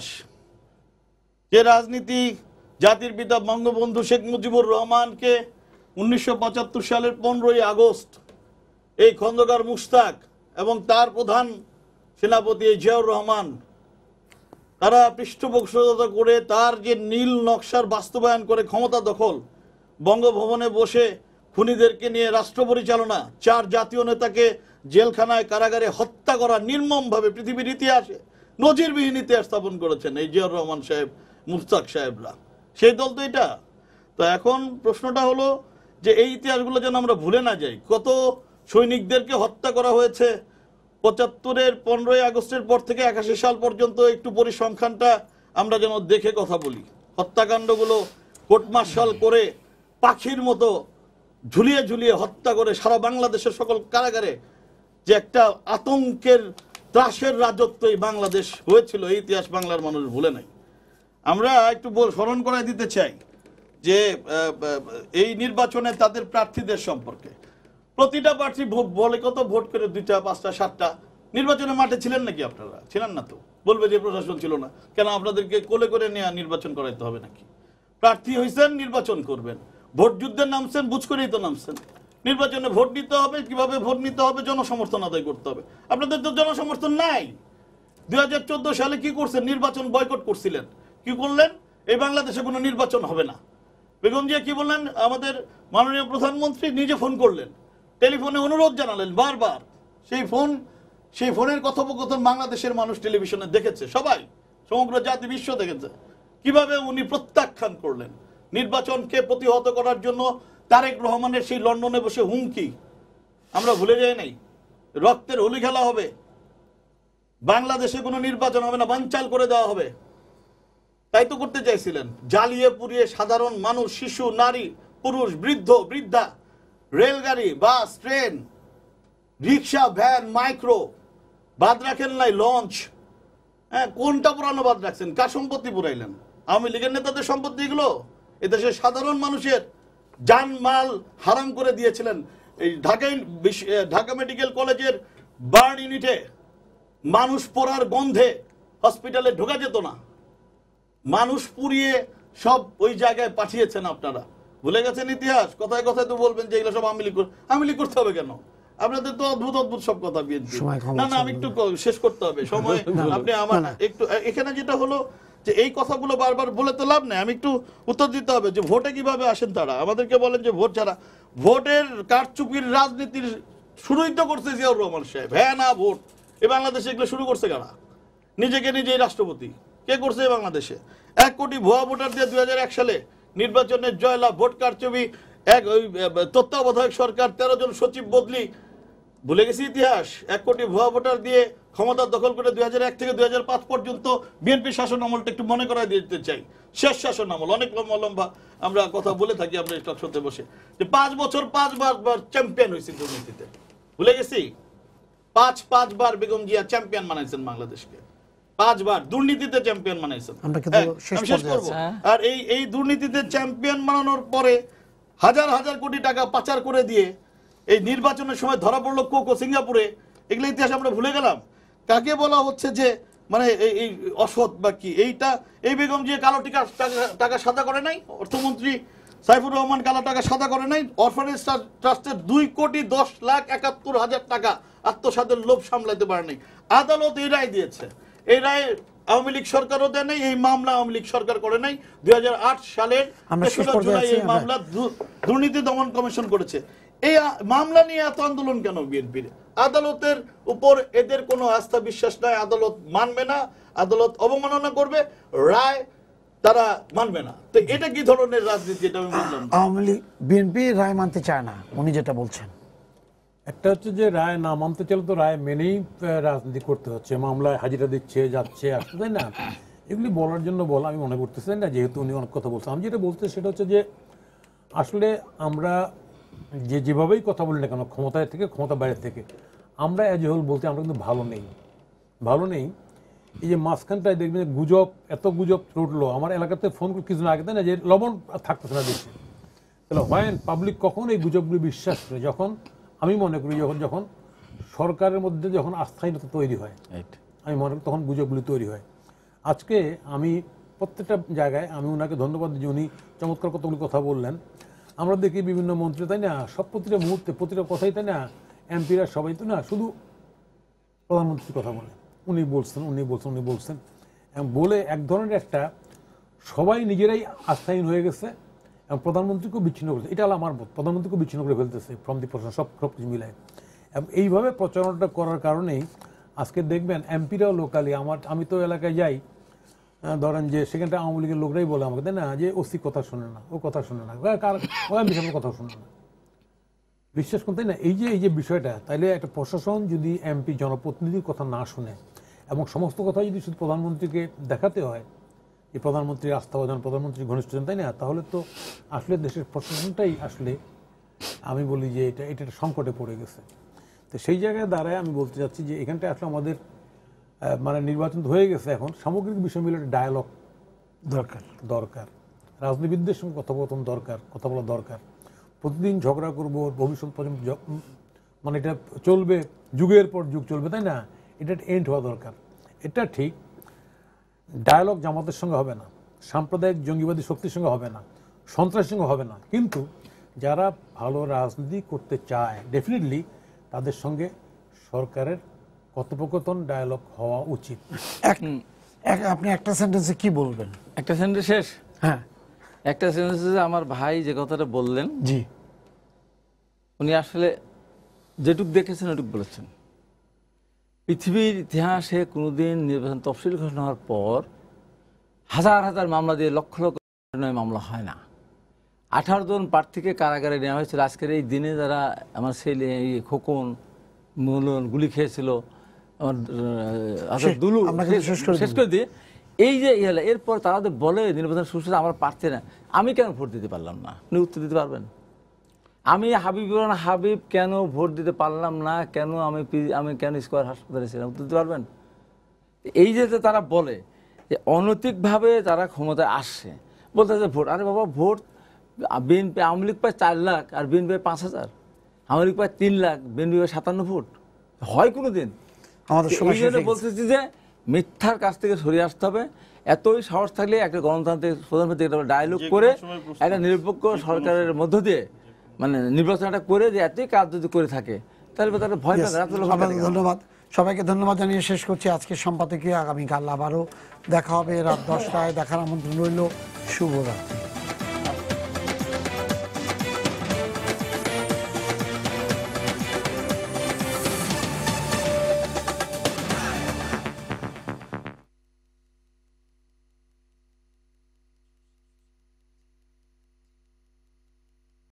যে রাজনীতি জাতির পিতা বঙ্গবন্ধু শেখ মুজিবুর রহমানকে 1975 সালের 15ই আগস্ট এই খন্দকার মুশতাক এবং তার প্রধান সেনাপতি জিয়াউর রহমান তারা পৃষ্ঠপোষকতা করে, তার যে নীল নকশার বাস্তবায়ন করে ক্ষমতা দখল, বঙ্গভবনে বসে খুনিদেরকে নিয়ে রাষ্ট্র পরিচালনা, 4 জাতীয় নেতাকে জেলখানায়, কারাগারে হত্যা করা নির্মমভাবে, পৃথিবীর ইতিহাসে নজিরবিহীন ইতিহাস স্থাপন করেছেন এই জিয়াউর রহমান সাহেব, মুশতাক সাহেবরা। সেই দল তো এটা। তো এখন প্রশ্নটা হলো যে এই ইতিহাসগুলো যেন আমরা ভুলে না যাই। কত সৈনিকদেরকে হত্যা করা হয়েছে 75-এর 15ই আগস্টের পর থেকে 81 সাল পর্যন্ত, একটু পরিসংখ্যানটা আমরা যেন দেখে কথা বলি। হত্যাকাণ্ডগুলো কোর্ট মার্শাল করে পাখির মতো ঝুলিয়ে ঝুলিয়ে হত্যা করে সারা বাংলাদেশের সকল কারাগারে যে একটা আতঙ্কের ত্রাসের রাজত্ব এই বাংলাদেশ হয়েছিল, এই ইতিহাস বাংলার মানুষ ভুলে নাই। আমরা একটু স্মরণ করাই দিতে চাই যে এই নির্বাচনে তাদের প্রার্থীদের সম্পর্কে প্রতিটা প্রার্থী বলে কত ভোট করে, 2টা 5টা 7টা। নির্বাচনের মাঠে ছিলেন নাকি আপনারা? ছিলেন না তো, বলবে যে প্রশাসন ছিল না। কেন আপনাদেরকে কোলে করে নিয়ে নির্বাচন করাইতে হবে নাকি? প্রার্থী হয়েছেন, নির্বাচন করবেন, ভোট যুদ্ধে নামছেন, বুঝ করেই তো নামছেন। নির্বাচনে ভোট নিতে হবে, কিভাবে ভোট নিতে হবে, জনসমর্থন আদায় করতে হবে। আপনাদের তো জনসমর্থন নাই। 2014 সালে কি করছেন? নির্বাচন বয়কট করছিলেন। কি করলেন? এই বাংলাদেশে কোনো নির্বাচন হবে না। বেগম জিয়া কি বললেন? আমাদের মাননীয় প্রধানমন্ত্রী নিজে ফোন করলেন, টেলিফোনে অনুরোধ জানালেন বারবার। সেই ফোনের কথোপকথন বাংলাদেশের মানুষ টেলিভিশনে দেখেছে, সবাই, সমগ্র জাতি বিশ্ব দেখেছে কিভাবে উনি প্রত্যাখ্যান করলেন। নির্বাচনকে প্রতিহত করার জন্য তারেক রহমানের সেই লন্ডনে বসে হুমকি আমরা ভুলে যাই নাই। রক্তের হোলি খেলা হবে, বাংলাদেশে কোনো নির্বাচন হবে না, বানচাল করে দেওয়া হবে, তাই তো করতে চাইছিলেন। জ্বালিয়ে পুড়িয়ে সাধারণ মানুষ, শিশু, নারী, পুরুষ, বৃদ্ধ, বৃদ্ধা, রেলগাড়ি, bus, train, rickshaw, van, micro, বাদ রাখেন নাই লঞ্চ। হ্যাঁ, কোনটা পুরানো বাদ রাখছেন? কার সম্পত্তি পুরাইলেন? আওয়ামী লীগের নেতাদের সম্পত্তি এগুলো? এদেশের সাধারণ মানুষের জানমাল হারাম করে দিয়েছিলেন। এই ঢাকা মেডিকেল কলেজের বার্ন ইউনিটে মানুষ পোড়ার গন্ধে হসপিটালে ঢোকা যেত না, মানুষ পুড়িয়ে সব ওই জায়গায় পাঠিয়েছেন আপনারা। ভুলে গেছেন ইতিহাস? কথায় কথায় তো বলবেন যে এগুলো সব আওয়ামী লীগ করতে হবে কেন? আপনাদের তো অদ্ভুত অদ্ভুত সব কথা বিএনপি। না না, আমি একটু শেষ করতে হবে সময়। আপনি আমার একটু এখানে যেটা হলো যে এই কথাগুলো বারবার বলে তো লাভ নেই, আমি একটু উত্তর দিতে হবে যে ভোটে কিভাবে আসেন তারা। আমাদেরকে বলেন যে ভোট ছাড়া, ভোটের কারচুপির রাজনীতির শুরুই তো করছে জিয়াউর রহমান সাহেব। হ্যাঁ না, ভোট এই বাংলাদেশে এগুলো শুরু করছে কারা? নিজেকে নিজেই রাষ্ট্রপতি কে করছে এই বাংলাদেশে? 1 কোটি ভুয়া ভোটার দিয়ে 2001 সালে নির্বাচনের জয়লাভ, ভোট কারচুপি, তত্ত্বাবধায়ক সরকার, 13 জন সচিব বদলি। ভুলে গেছি ইতিহাস? 1 কোটি ভুয়া ভোটার দিয়ে ক্ষমতা দখল করে 2001 থেকে 2005 পর্যন্ত বিএনপি শাসন আমলটা একটু মনে করাই দিতে চাই। শেষ শাসন আমল, অনেক লম্বা লম্বা আমরা কথা বলে থাকি আমরা স্টক শোতে বসে, যে 5 বছর 5 বার চ্যাম্পিয়ন হয়েছে দুর্নীতিতে। ভুলে গেছি? 5 বার বেগম জিয়া চ্যাম্পিয়ন বানাইছেন বাংলাদেশকে, 5 বার দুর্নীতিতে চ্যাম্পিয়ন বানাইছেন। আমি শেষ করবো। আর এই দুর্নীতিতে চ্যাম্পিয়ন বানানোর পরে হাজার হাজার কোটি টাকা পাচার করে দিয়ে এই নির্বাচনের সময় ধরা পড়লো কোকো সিঙ্গাপুরে। এগুলো ইতিহাস আমরা ভুলে গেলাম। কাকে বলা হচ্ছে যে মানে এই অসৎ বা কি? এই বেগম জিয়া কালো টাকা সাদা করে নাই, অর্থমন্ত্রী সাইফুর রহমান কালো টাকা সাদা করে নাই, অরফানেজ ট্রাস্টের 2,10,71,000 টাকা আত্মসাতের লোভ সামলাতে পারে নাই। আদালত এই রায় দিয়েছে। এই রায় আওয়ামী লীগ সরকারও দেয় নাই, এই মামলা আওয়ামী লীগ সরকার করে নাই। 2008 সালের 3 জুলাই এই মামলা দুর্নীতি দমন কমিশন করেছে। এই মামলা নিয়ে এত আন্দোলন কেন বিএনপির? আদালতের উপর এদের কোনো আস্থা বিশ্বাস নাই, আদালত মানবে না, আদালত অবমাননা করবে, রায় তারা মানবে না। তো এটা কি ধরনের রাজনীতি? এটা আমি বললাম আওয়ামী লীগ বিএনপি রায় মানতে চায় না, উনি যেটা বলছেন। একটা হচ্ছে যে রায় না মানতে চাইলে তো রায় মেনেই রাজনীতি করতে হচ্ছে, মামলায় হাজিরা দিচ্ছে, যাচ্ছে, আসছে, তাই না? এগুলি বলার জন্য বলা আমি মনে করতেছি না, যেহেতু উনি অনেক কথা বলছেন। আমি যেটা বলতে সেটা হচ্ছে যে আসলে আমরা যেভাবেই কথা বলি না কেন, ক্ষমতায় থেকে ক্ষমতা বাইরে থেকে, আমরা অ্যাজ এ হোল বলতে আমরা কিন্তু ভালো নেই। এই যে মাঝখানটায় দেখবেন গুজব, এত গুজব উঠলো। আমার এলাকাতে ফোন করে কিছুদিন আগে, তাই না, যে লবণ থাকতেছে না দেশে। তাহলে হয় পাবলিক কখন এই গুজবগুলি বিশ্বাস করে? যখন আমি মনে করি যখন সরকারের মধ্যে যখন আস্থাহীনতা তৈরি হয়, আমি মনে করি তখন গুজবগুলি তৈরি হয়। আজকে আমি প্রত্যেকটা জায়গায় আমি ওনাকে ধন্যবাদ দিই, উনি চমৎকার কতগুলি কথা বললেন। আমরা দেখি বিভিন্ন মন্ত্রী, তাই না, সব প্রতিটা মুহূর্তে প্রতিটা কথাই, তাই না, এমপিরা সবাই তো না শুধু প্রধানমন্ত্রীর কথা বলে, উনি বলছেন বলে এক ধরনের একটা সবাই নিজেরাই আস্থাহীন হয়ে গেছে এবং প্রধানমন্ত্রীকেও বিচ্ছিন্ন করেছে। এটা হলো আমার মত, প্রধানমন্ত্রীকেও বিচ্ছিন্ন করে ফেলতেছে ফ্রম দি প্রশাসন, সব কিছু মিলায়। এবং এইভাবে প্রচারণাটা করার কারণেই আজকে দেখবেন এমপিরাও লোকালি, আমি তো এলাকায় যাই, ধরেন যে সেখানটা আওয়ামী লীগের লোকরাই বলে আমাকে, তাই না, যে ওসি কথা শোনে না, ও কথা শোনে না, এমপি কথা শোনে না, বিশ্বাস করতে না। এই যে বিষয়টা, তাইলে একটা প্রশাসন যদি এমপি জনপ্রতিনিধির কথা না শুনে এবং সমস্ত কথা যদি শুধু প্রধানমন্ত্রীকে দেখাতে হয়, এই প্রধানমন্ত্রীর আস্থাভাজন, প্রধানমন্ত্রীর ঘনিষ্ঠজন, তাই না, তাহলে তো আসলে দেশের প্রশাসনটাই আসলে আমি বলি যে এটা সংকটে পড়ে গেছে। তো সেই জায়গায় দাঁড়ায় আমি বলতে চাচ্ছি যে এখানটা আসলে আমাদের মানে নির্বাচন হয়ে গেছে, এখন সামগ্রিক বিষয় মিলে একটা ডায়ালগ দরকার, রাজনীতিবিদদের সঙ্গে কথোপকথন দরকার, কথা বলা দরকার। প্রতিদিন ঝগড়া করবো, ভবিষ্যৎ পর্যন্ত মানে এটা চলবে, যুগের পর যুগ চলবে, তাই না, এটা এন্ড হওয়া দরকার। এটা ঠিক, ডায়ালগ জামাতের সঙ্গে হবে না, সাম্প্রদায়িক জঙ্গিবাদী শক্তির সঙ্গে হবে না, সন্ত্রাসের সঙ্গে হবে না, কিন্তু যারা ভালো রাজনীতি করতে চায় ডেফিনেটলি তাদের সঙ্গে সরকারের কথোপকথন, ডায়ালগ হওয়া উচিত। আপনি একটা সেন্টেন্সে কি বলবেন? একটা সেন্টেন্স শেষ। হ্যাঁ, একটা সেন্টেন্সে আমার ভাই যে কথাটা বললেন, জি, উনি আসলে যেটুক দেখেছেন ওটুক বলেছেন। পৃথিবীর ইতিহাসে কোনোদিন নির্বাচন তফসিল ঘোষণা হওয়ার পর হাজার হাজার মামলা দিয়ে লক্ষ লক্ষ মামলা হয় না। 18 জন প্রার্থীকে কারাগারে নেওয়া হয়েছিল। আজকের এই দিনে যারা আমার ছেলে এই খোকন মূলন গুলি খেয়েছিল, আমার দুলু শেষ করে দিয়ে এই যে ইয়ে, এরপর তারা তো বলে নির্বাচন সুষ্ঠু, আমার প্রার্থী না, আমি কেন ভোট দিতে পারলাম না? আপনি উত্তর দিতে পারবেন? আমি হাবিব কেন ভোট দিতে পারলাম না, কেন আমি কেন স্কয়ার হাসপাতালে ছিলাম, উত্তর দিতে পারবেন? এই যে তারা বলে যে অনৈতিকভাবে তারা ক্ষমতায় আসছে, বলতে যে ভোট, আরে বাবা ভোট বিএনপি আওয়ামী লীগ পায় 4 লাখ আর বিএনপি 5,000, আওয়ামী লীগ পায় 3 লাখ, বিএনপি পায় 57 ভোট, হয় কোনো দিন? আমাদের সময় এই জন্য বলতেছি যে মিথ্যার কাছ থেকে সরিয়ে আসতে হবে। এতই সাহস থাকলে একটা গণতান্ত্রিক প্রধানমন্ত্রী ডায়লগ করে একটা নিরপেক্ষ সরকারের মধ্য দিয়ে মানে নির্বাচনটা করে যে এতই কাজ যদি করে থাকে তাহলে তারা ভয় পাবে না। ধন্যবাদ সবাইকে, ধন্যবাদ জানিয়ে শেষ করছি আজকের সম্পাদকীয়। আগামীকাল আবারও দেখা হবে রাত 10টায়। দেখার আমন্ত্রণ রইল। শুভরাত্রি।